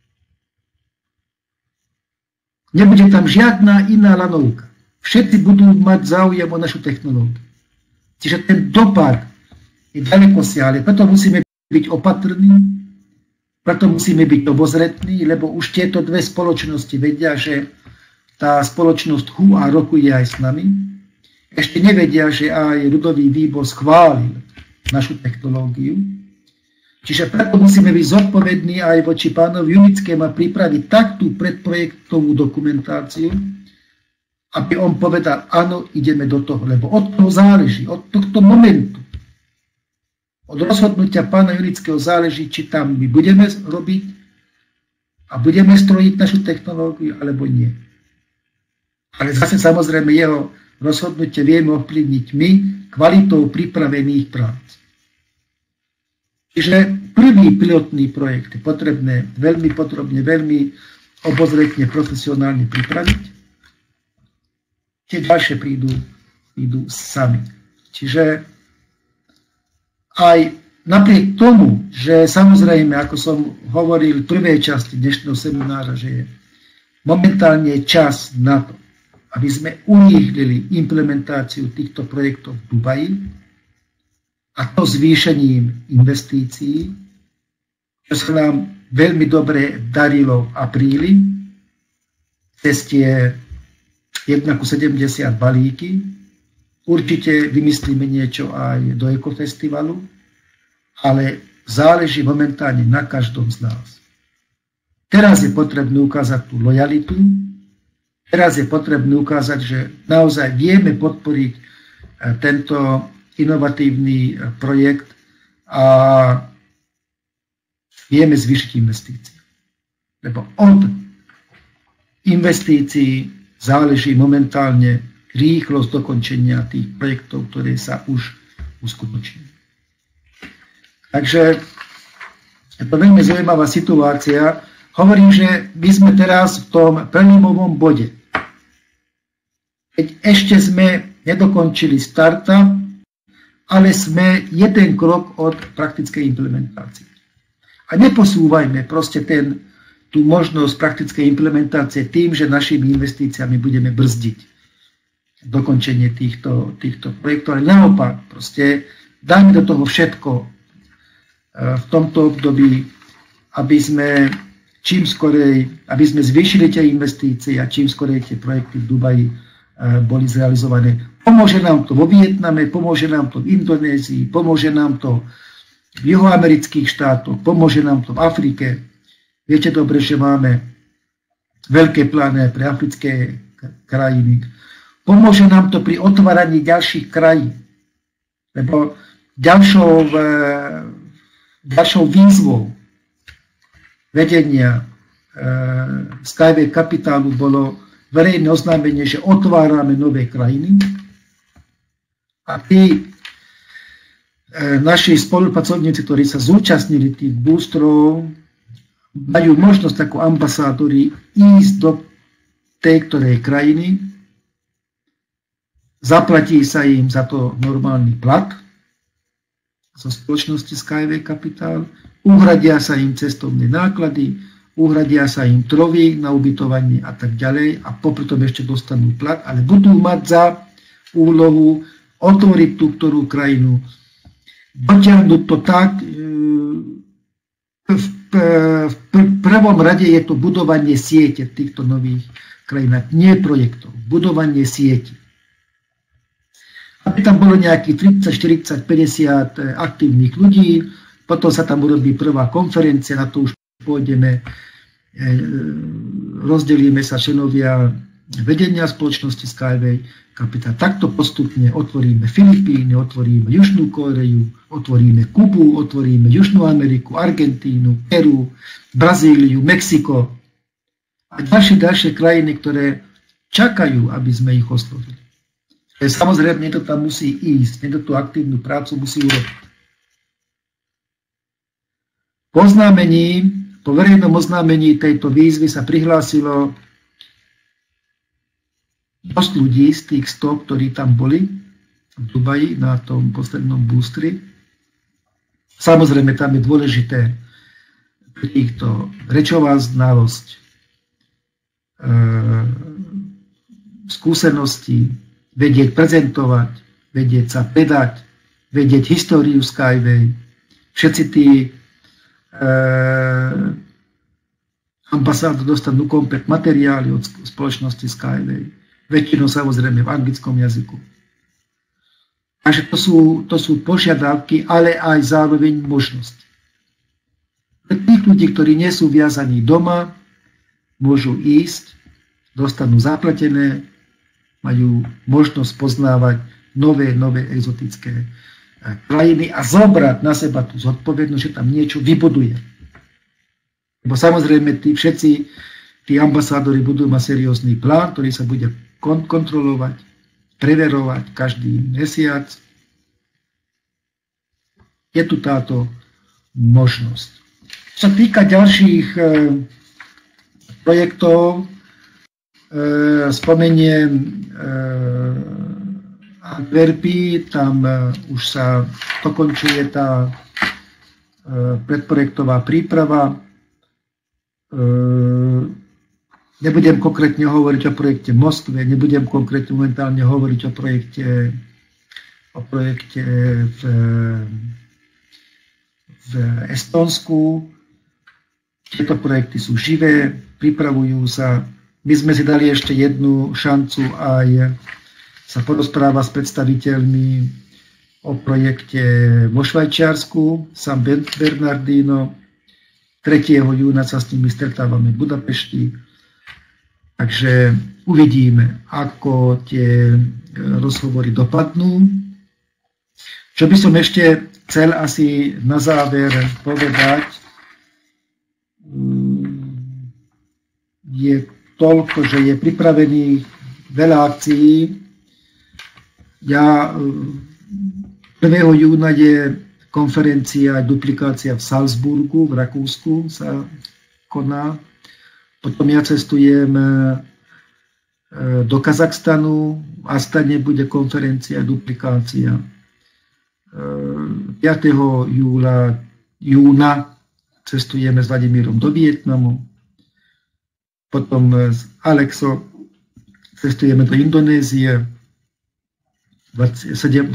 Nebude tam žiadna iná lanovka. Všetci budú mať záujem o našu technológiu. Čiže ten dopad je ďaleko siahle. Preto musíme byť opatrní, preto musíme byť obozretní, lebo už tieto dve spoločnosti vedia, že tá spoločnosť Hua rokuje aj s nami. Ešte nevedia, že aj ľudový výbor schválil našu technológiu. Čiže preto musíme byť zodpovední aj voči pánovi Junickému a pripraviť takú predprojektovú dokumentáciu, aby on povedal, áno, ideme do toho, lebo od toho záleží, od tohto momentu. Od rozhodnutia pána Junického záleží, či tam my budeme robiť a budeme strojiť našu technológiu, alebo nie. Ale zase samozrejme jeho rozhodnutie vieme ovplyvniť my kvalitou pripravených prác. Čiže prvý pilotný projekt je potrebné veľmi podrobne, veľmi obozretne, profesionálne pripraviť. Tie ďalšie prídu sami. Čiže aj napriek tomu, že samozrejme, ako som hovoril v prvej časti dnešného seminára, že je momentálne čas na to, aby sme urýchlili implementáciu týchto projektov v Dubaji, a to zvýšením investícií, čo sa nám veľmi dobre darilo v apríli, cez tie 1:70 balíky. Určite vymyslíme niečo aj do ekofestivalu, ale záleží momentálne na každom z nás. Teraz je potrebné ukázať tú lojalitu, teraz je potrebné ukázať, že naozaj vieme podporiť tento inovatívny projekt a vieme zvýšiť investície. Lebo od investícií záleží momentálne rýchlosť dokončenia tých projektov, ktoré sa už uskutočnili. Takže je to veľmi zaujímavá situácia. Hovorím, že my sme teraz v tom prelomovom bode. Keď ešte sme nedokončili startup, ale sme jeden krok od praktickej implementácie. A neposúvajme proste tú možnosť praktickej implementácie tým, že našimi investíciami budeme brzdiť dokončenie týchto projektov, ale naopak, proste dajme do toho všetko v tomto období, aby sme aby sme zvýšili tie investície a čím skorej tie projekty v Dubaji boli zrealizované. Pomôže nám to vo Vietname, pomôže nám to v Indonézii, pomôže nám to v juhoamerických štátoch, pomôže nám to v Afrike. Viete dobre, že máme veľké plány pre africké krajiny. Pomôže nám to pri otváraní ďalších krajín. Lebo ďalšou výzvou vedenia Skyway Capital bolo verejné oznámenie, že otvárame nové krajiny a tí naši spolupracovníci, ktorí sa zúčastnili tých boostrov, majú možnosť ako ambasádori ísť do tej ktorej krajiny, zaplatí sa im za to normálny plat zo spoločnosti Skyway Capital, uhradia sa im cestovné náklady, uhradia sa im trovy na ubytovanie a tak ďalej a popri tom ešte dostanú plat, ale budú mať za úlohu otvoriť tú ktorú krajinu, dotiahnuť to tak. V prvom rade je to budovanie siete v týchto nových krajinách, nie projektov, budovanie siete. Aby tam bolo nejakých 30, 40, 50 aktívnych ľudí, potom sa tam urobí prvá konferencia, na to už pôjdeme, rozdelíme sa členovia vedenia spoločnosti Skyway Capital. Takto postupne otvoríme Filipíny, otvoríme Južnú Kóreu, otvoríme Kubu, otvoríme Južnú Ameriku, Argentínu, Peru, Brazíliu, Mexiko a ďalšie krajiny, ktoré čakajú, aby sme ich oslovili. Samozrejme, niekto tam musí ísť, niekto tú aktívnu prácu musí urobiť. Po verejnom oznámení tejto výzvy sa prihlásilo dosť ľudí z tých 100, ktorí tam boli v Dubaji na tom poslednom boostri. Samozrejme, tam je dôležité pri týchto rečová znalosť, skúsenosti, vedieť prezentovať, vedieť sa predať, vedieť históriu Skyway. Všetci tí ambasádor dostanú komplet materiály od spoločnosti Skyway. Väčšinou samozrejme v anglickom jazyku. Takže to sú požiadavky, ale aj zároveň možnosti. Pre tých ľudí, ktorí nie sú viazaní doma, môžu ísť, dostanú zaplatené, majú možnosť poznávať nové exotické krajiny a zobrať na seba tú zodpovednosť, že tam niečo vybuduje. Lebo samozrejme všetci tí ambasádori budú mať seriózny plán, ktorý sa bude kontrolovať, preverovať každý mesiac. Je tu táto možnosť. Čo sa týka ďalších projektov, spomeniem Antwerpy, tam už sa dokončuje tá predprojektová príprava. Nebudem konkrétne hovoriť o projekte v Moskve, nebudem konkrétne momentálne hovoriť o projekte v Estonsku. Tieto projekty sú živé, pripravujú sa. My sme si dali ešte jednu šancu aj sa porozprávať s predstaviteľmi o projekte vo Švajčiarsku, San Bernardino. 3. júna sa s nimi stretávame v Budapešti. Takže uvidíme, ako tie rozhovory dopadnú. Čo by som ešte chcel asi na záver povedať, je toľko, že je pripravených veľa akcií. 1. júna je konferencia duplikácia v Salzburgu, v Rakúsku sa koná. Potom ja cestujem do Kazachstanu, v Astane bude konferencia duplikácia. 5. júna cestujeme s Vladimírom do Vietnamu, potom s Alexom cestujeme do Indonézie 27.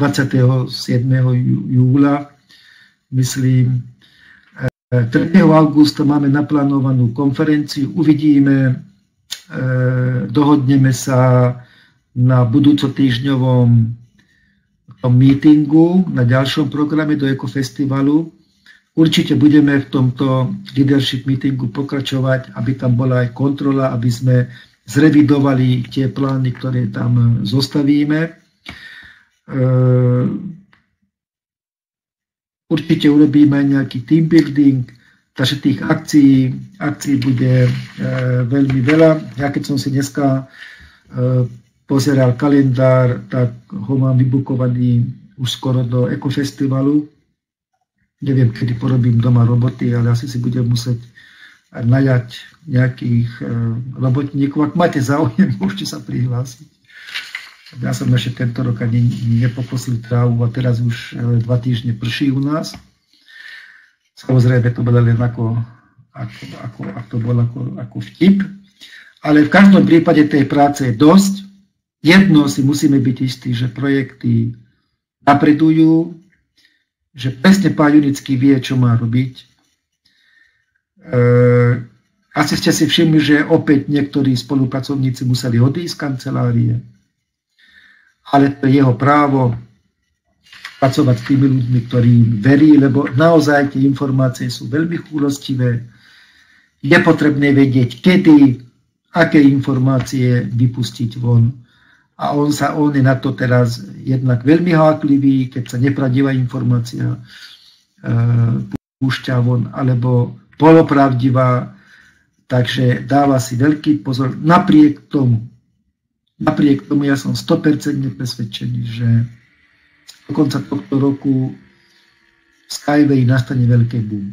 júla, myslím. 3. augusta máme naplánovanú konferenciu, uvidíme, dohodneme sa na budúcotýždňovom meetingu, na ďalšom programe do Ekofestivalu. Určite budeme v tomto leadership meetingu pokračovať, aby tam bola aj kontrola, aby sme zrevidovali tie plány, ktoré tam zostavíme. Určite urobíme nejaký team building, takže tých akcií bude veľmi veľa. Ja keď som si dneska pozeral kalendár, tak ho mám vybukovaný už skoro do Ekofestivalu. Neviem, kedy porobím doma roboty, ale asi si budem musieť najať nejakých robotníkov. Ak máte záujem, môžete sa prihlásiť. Ja som ešte tento rok ani nepokosil trávu a teraz už 2 týždne prší u nás. Samozrejme, to bolo len ako vtip. Ale v každom prípade tej práce je dosť. Jedno si musíme byť istí, že projekty napredujú, že presne pán Junický vie, čo má robiť. Asi ste si všimli, že opäť niektorí spolupracovníci museli odísť z kancelárie. Ale to je jeho právo pracovať s tými ľuďmi, ktorí verí, lebo naozaj tie informácie sú veľmi chúlostivé. Je potrebné vedieť, kedy, aké informácie vypustiť von. A on je na to teraz jednak veľmi háklivý, keď sa nepravdivá informácia púšťa von, alebo polopravdivá, takže dáva si veľký pozor. Napriek tomu ja som 100% presvedčený, že do konca tohto roku v Skyway nastane veľké boom.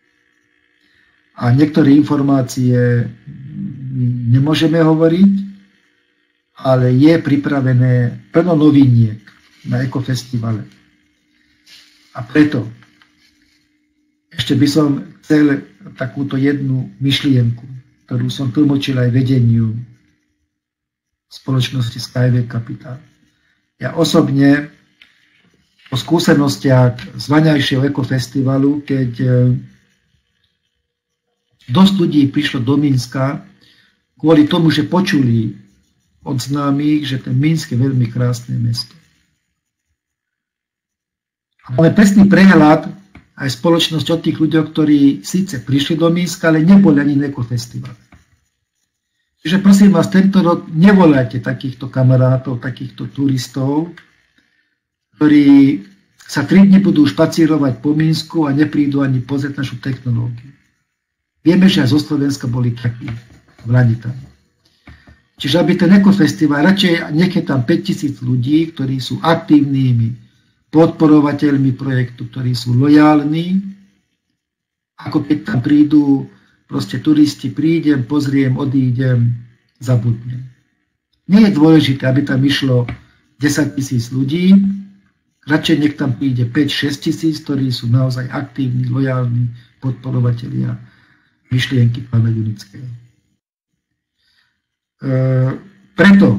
A niektoré informácie nemôžeme hovoriť, ale je pripravené plno noviniek na Ekofestivale. A preto ešte by som chcel takúto jednu myšlienku, ktorú som tlmočil aj vedeniu spoločnosti Skyway Capital. Ja osobne po skúsenostiach z vaňajšieho Ekofestivalu, keď dosť ľudí prišlo do Minska kvôli tomu, že počuli od známych, že ten Minsk je veľmi krásne mesto. A máme presný prehľad aj spoločnosť od tých ľudí, ktorí síce prišli do Minska, ale neboli ani na Ekofestivale. Čiže prosím vás, tento rok nevolajte takýchto kamarátov, takýchto turistov, ktorí sa 3 dni budú špacírovať po Minsku a neprídu ani pozrieť našu technológiu. Vieme, že aj zo Slovenska boli takí vladi tam. Čiže aby ten Ekofestival, radšej nech je tam 5000 ľudí, ktorí sú aktívnymi podporovateľmi projektu, ktorí sú lojálni, ako keď tam prídu proste turisti, prídem, pozriem, odídem, zabudnem. Nie je dôležité, aby tam išlo 10 000 ľudí, radšej nech tam príde 5-6 tisíc, ktorí sú naozaj aktívni, lojálni podporovatelia myšlienky pána Junického. Preto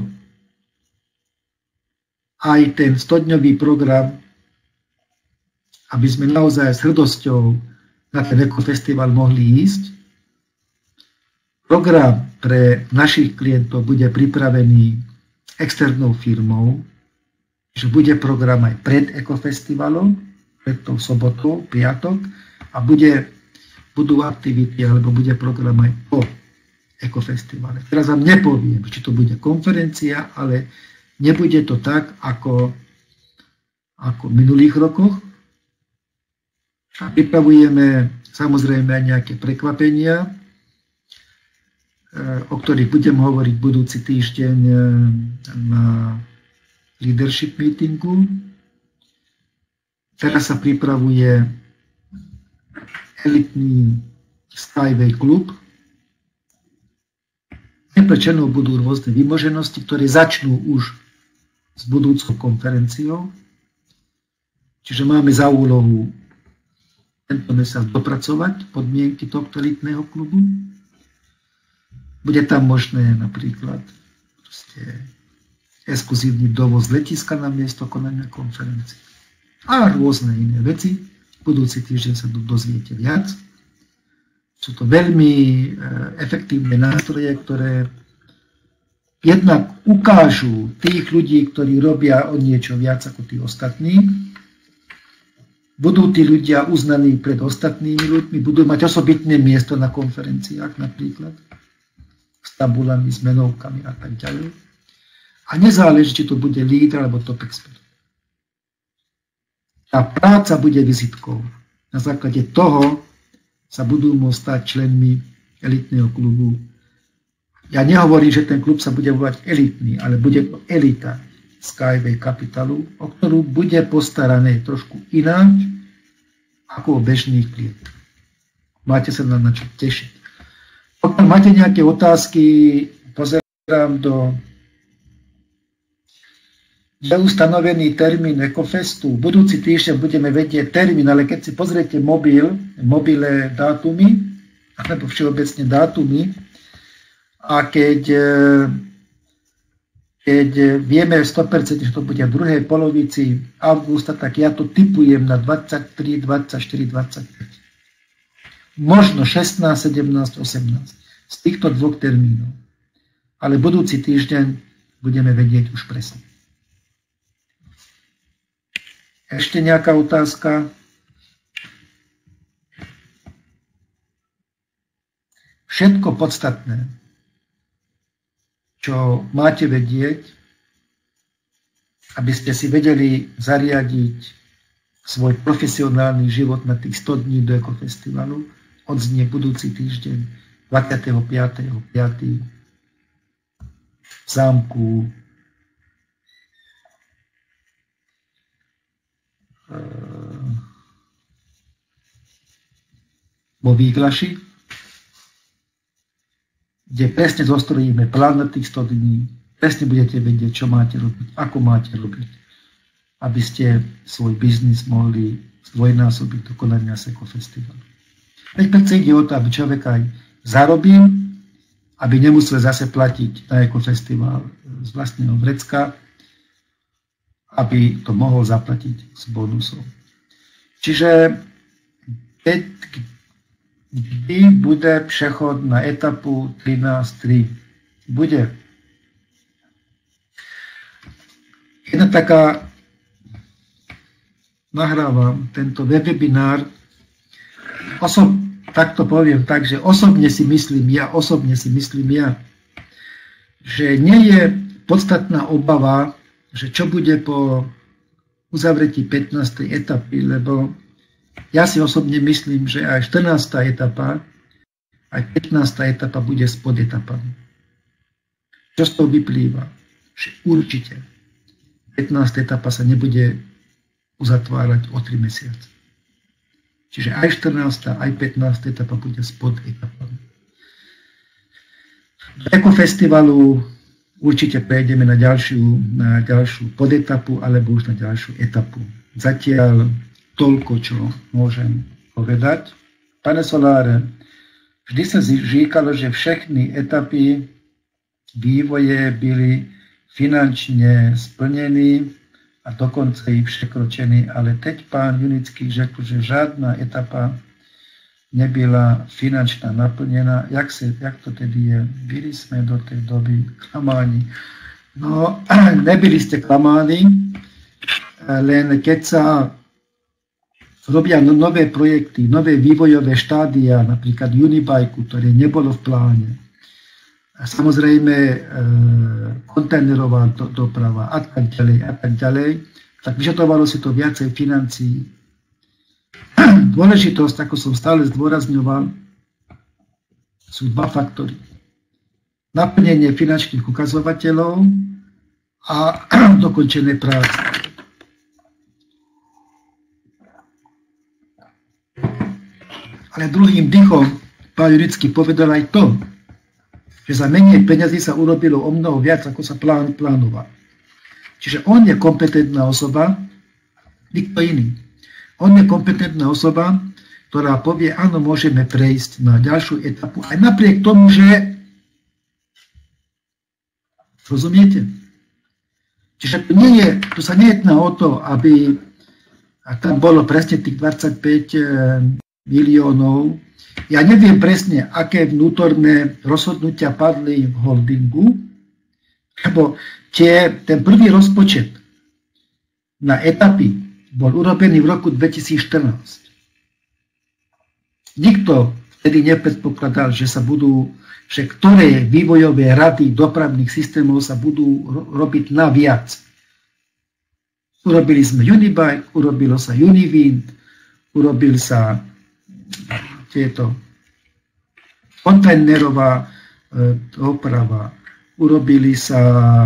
aj ten 100-dňový program, aby sme naozaj s hrdosťou na ten Ekofestival mohli ísť, program pre našich klientov bude pripravený externou firmou, že bude program aj pred Ekofestivalom, pred tou sobotou, piatok, a budú aktivity, alebo bude program aj po Ekofestivale. Teraz vám nepoviem, či to bude konferencia, ale nebude to tak, ako v minulých rokoch. A pripravujeme samozrejme aj nejaké prekvapenia, o ktorých budem hovoriť budúci týždeň na leadership meetingu. Teraz sa pripravuje elitný Skyway klub. Neprečenou budú rôzne vymoženosti, ktoré začnú už s budúcou konferenciou. Čiže máme za úlohu tento mesiac dopracovať podmienky tohto elitného klubu. Bude tam možné napríklad exkluzívny dovoz letiska na miesto konania konferencie. A rôzne iné veci. Budúci týždeň sa dozviete viac. Sú to veľmi efektívne nástroje, ktoré jednak ukážu tých ľudí, ktorí robia o niečo viac ako tí ostatní. Budú tí ľudia uznaní pred ostatnými ľuďmi, budú mať osobitné miesto na konferenciách napríklad, s tabulami, s menovkami a tak ďalej. A nezáleží, či to bude líder alebo top expert. Tá práca bude vizitkou. Na základe toho sa budú môcť stať členmi elitného klubu. Ja nehovorím, že ten klub sa bude volať elitný, ale bude to elita Skyway Capitalu, o ktorú bude postarané trošku ináč ako o bežných klientov. Máte sa na čo tešiť. Pokiaľ máte nejaké otázky, pozerám do ustanovený termín Ecofestu. Budúci týždeň budeme vedieť termín, ale keď si pozriete mobile dátumy, alebo všeobecne dátumy, a keď vieme 100%, že to bude v druhej polovici augusta, tak ja to tipujem na 23, 24, 25. Možno 16, 17, 18. Z týchto dvoch termínov. Ale budúci týždeň budeme vedieť už presne. Ešte nejaká otázka? Všetko podstatné, čo máte vedieť, aby ste si vedeli zariadiť svoj profesionálny život na tých 100 dní do Ecofestivalu, odznie budúci týždeň 25.5. v zámku vo Výglaši, kde presne zostrojíme plán na tých 100 dní, presne budete vedieť, čo máte robiť, ako máte robiť, aby ste svoj biznis mohli zdvojnásobiť do konania sa Ecofestivalu. Veď ide o to, aby človek aj zarobil, aby nemusel zase platiť na Ecofestival z vlastného vrecka, aby to mohol zaplatiť s bonusom. Čiže kdy bude přechod na etapu 13.3? Bude. Jedna taká, nahrávam tento webinár, takto poviem tak, že osobne si myslím ja, že nie je podstatná obava, že čo bude po uzavretí 15. etapy, lebo ja si osobne myslím, že aj 14. etapa, aj 15. etapa bude s podetapami. Čo z toho vyplýva? Že určite 15. etapa sa nebude uzatvárať o 3 mesiace. Čiže aj 14. aj 15. etapa bude s podetapami. Do Ecofestivalu určite prejdeme na ďalšiu podetapu alebo už na ďalšiu etapu. Zatiaľ toľko, čo môžem povedať. Pane Soláre, vždy sa říkalo, že všechny etapy vývoje byly finančne splnení a dokonce i překročení, ale teď pán Junický řekl, že žádná etapa nebyla finančná naplnená. Jak to tedy je? Byli sme do tej doby klamáni. No, nebyli ste klamáni, len keď sa robia nové projekty, nové vývojové štádia, napríklad Unibike, ktoré nebolo v pláne. A samozrejme kontajnerová doprava a tak ďalej, tak vyžadovalo si to viacej financií. Dôležitosť, ako som stále zdôrazňoval, sú dva faktory. Naplnenie finančných ukazovateľov a dokončené práce. Ale druhým dychom pán Jurický povedal aj to, že za menej peňazí sa urobilo o mnoho viac, ako sa plánoval. Čiže on je kompetentná osoba, Nikto iný. On je kompetentná osoba, ktorá povie, áno, môžeme prejsť na ďalšiu etapu. Aj napriek tomu, že... Rozumiete? Čiže tu sa nejedná o to, aby tam bolo presne tých 25 miliónov. Ja neviem presne, aké vnútorné rozhodnutia padli v holdingu, lebo ten prvý rozpočet na etapy bol urobený v roku 2014. Nikto vtedy nepredpokladal, že ktoré vývojové rady dopravných systémov sa budú robiť naviac. Urobili sme Unibike, urobilo sa Univind, urobil sa kontajnerová doprava, urobili sa,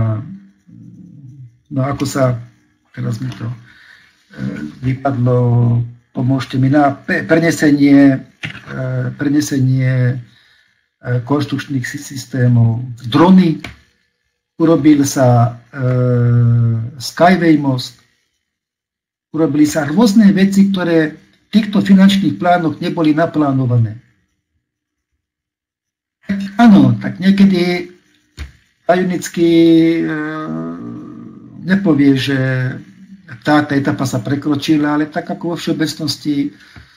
no ako sa, teraz mi to vypadlo, pomôžte mi, na prenesenie konštrukčných systémov, drony, urobil sa Skyway most, urobili sa rôzne veci, ktoré v týchto finančných plánoch neboli naplánované. Áno, tak niekedy tajunicky nepovie, že tá etapa sa prekročila, ale tak ako vo všeobecnosti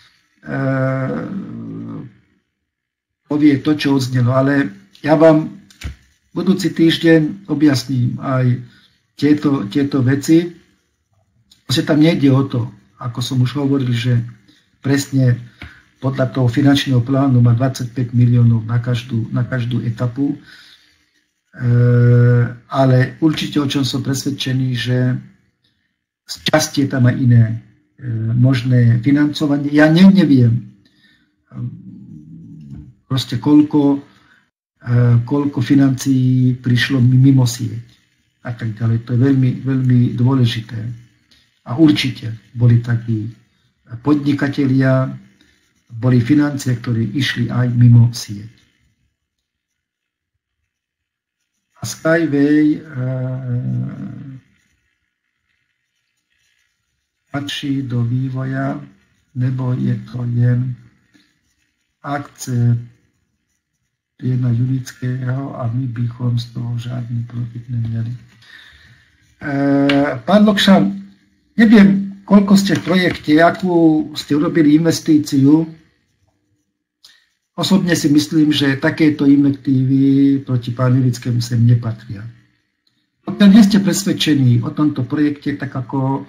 povie to, čo odznelo. Ale ja vám budúci týždeň objasním aj tieto veci. Že tam nejde o to, ako som už hovoril, že presne podľa toho finančného plánu má 25 miliónov na každú etapu. Ale určite, o čom som presvedčený, že z časti je tam aj iné možné financovanie. Ja neviem proste koľko financií prišlo mimo sieť a tak ďalej. To je veľmi, veľmi dôležité. A určite boli takí podnikatelia, boli financie, ktoré išli aj mimo sieť. A Skyway patrí do vývoja, nebo je to jen akce Jana Jurického a my bychom z toho žádný profit neměli. Pán Lokšan, neviem, koľko ste v projekte, akú ste urobili investíciu. Osobne si myslím, že takéto inventívy proti pánu Jurickému sem nepatria. Pokiaľ nie ste presvedčení o tomto projekte, tak ako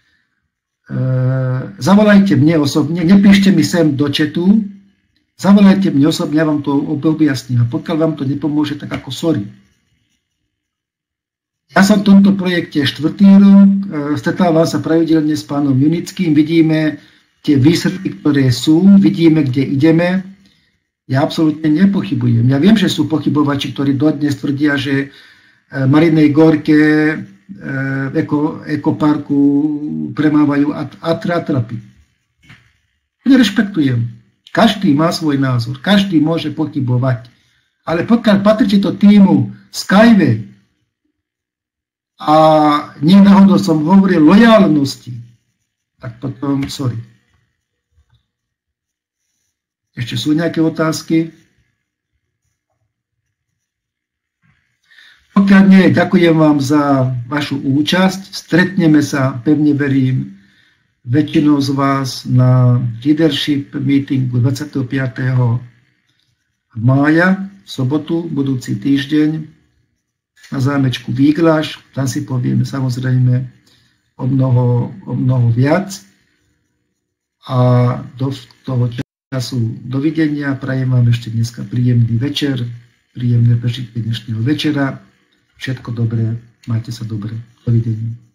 zavolajte mne osobne, nepíšte mi sem do chatu, zavolajte mne osobne, ja vám to objasním. A pokiaľ vám to nepomôže, tak ako sorry. Ja som v tomto projekte 4. rok, stretávam sa pravidelne s pánom Junickým, vidíme tie výsledky, ktoré sú, vidíme, kde ideme. Ja absolútne nepochybujem. Ja viem, že sú pochybovači, ktorí dodnes tvrdia, že Marinej Gorke v ekoparku premávajú atrapy. Nerešpektujem. Každý má svoj názor, každý môže pochybovať. Ale pokiaľ patríte do týmu Skyway, a nie náhodou som hovoril lojálnosti, tak potom sorry. Ešte sú nejaké otázky? Pokiaľ nie, ďakujem vám za vašu účasť. Stretneme sa, pevne verím, väčšinou z vás na leadership meetingu 25. mája, v sobotu, budúci týždeň, na zámečku Výglaš. Tam si povieme samozrejme o mnoho viac. A do toho času dovidenia. Prajem vám ešte dneska príjemný večer, príjemné prežitie dnešného večera. Všetko dobré, majte sa dobre. Dovidenia.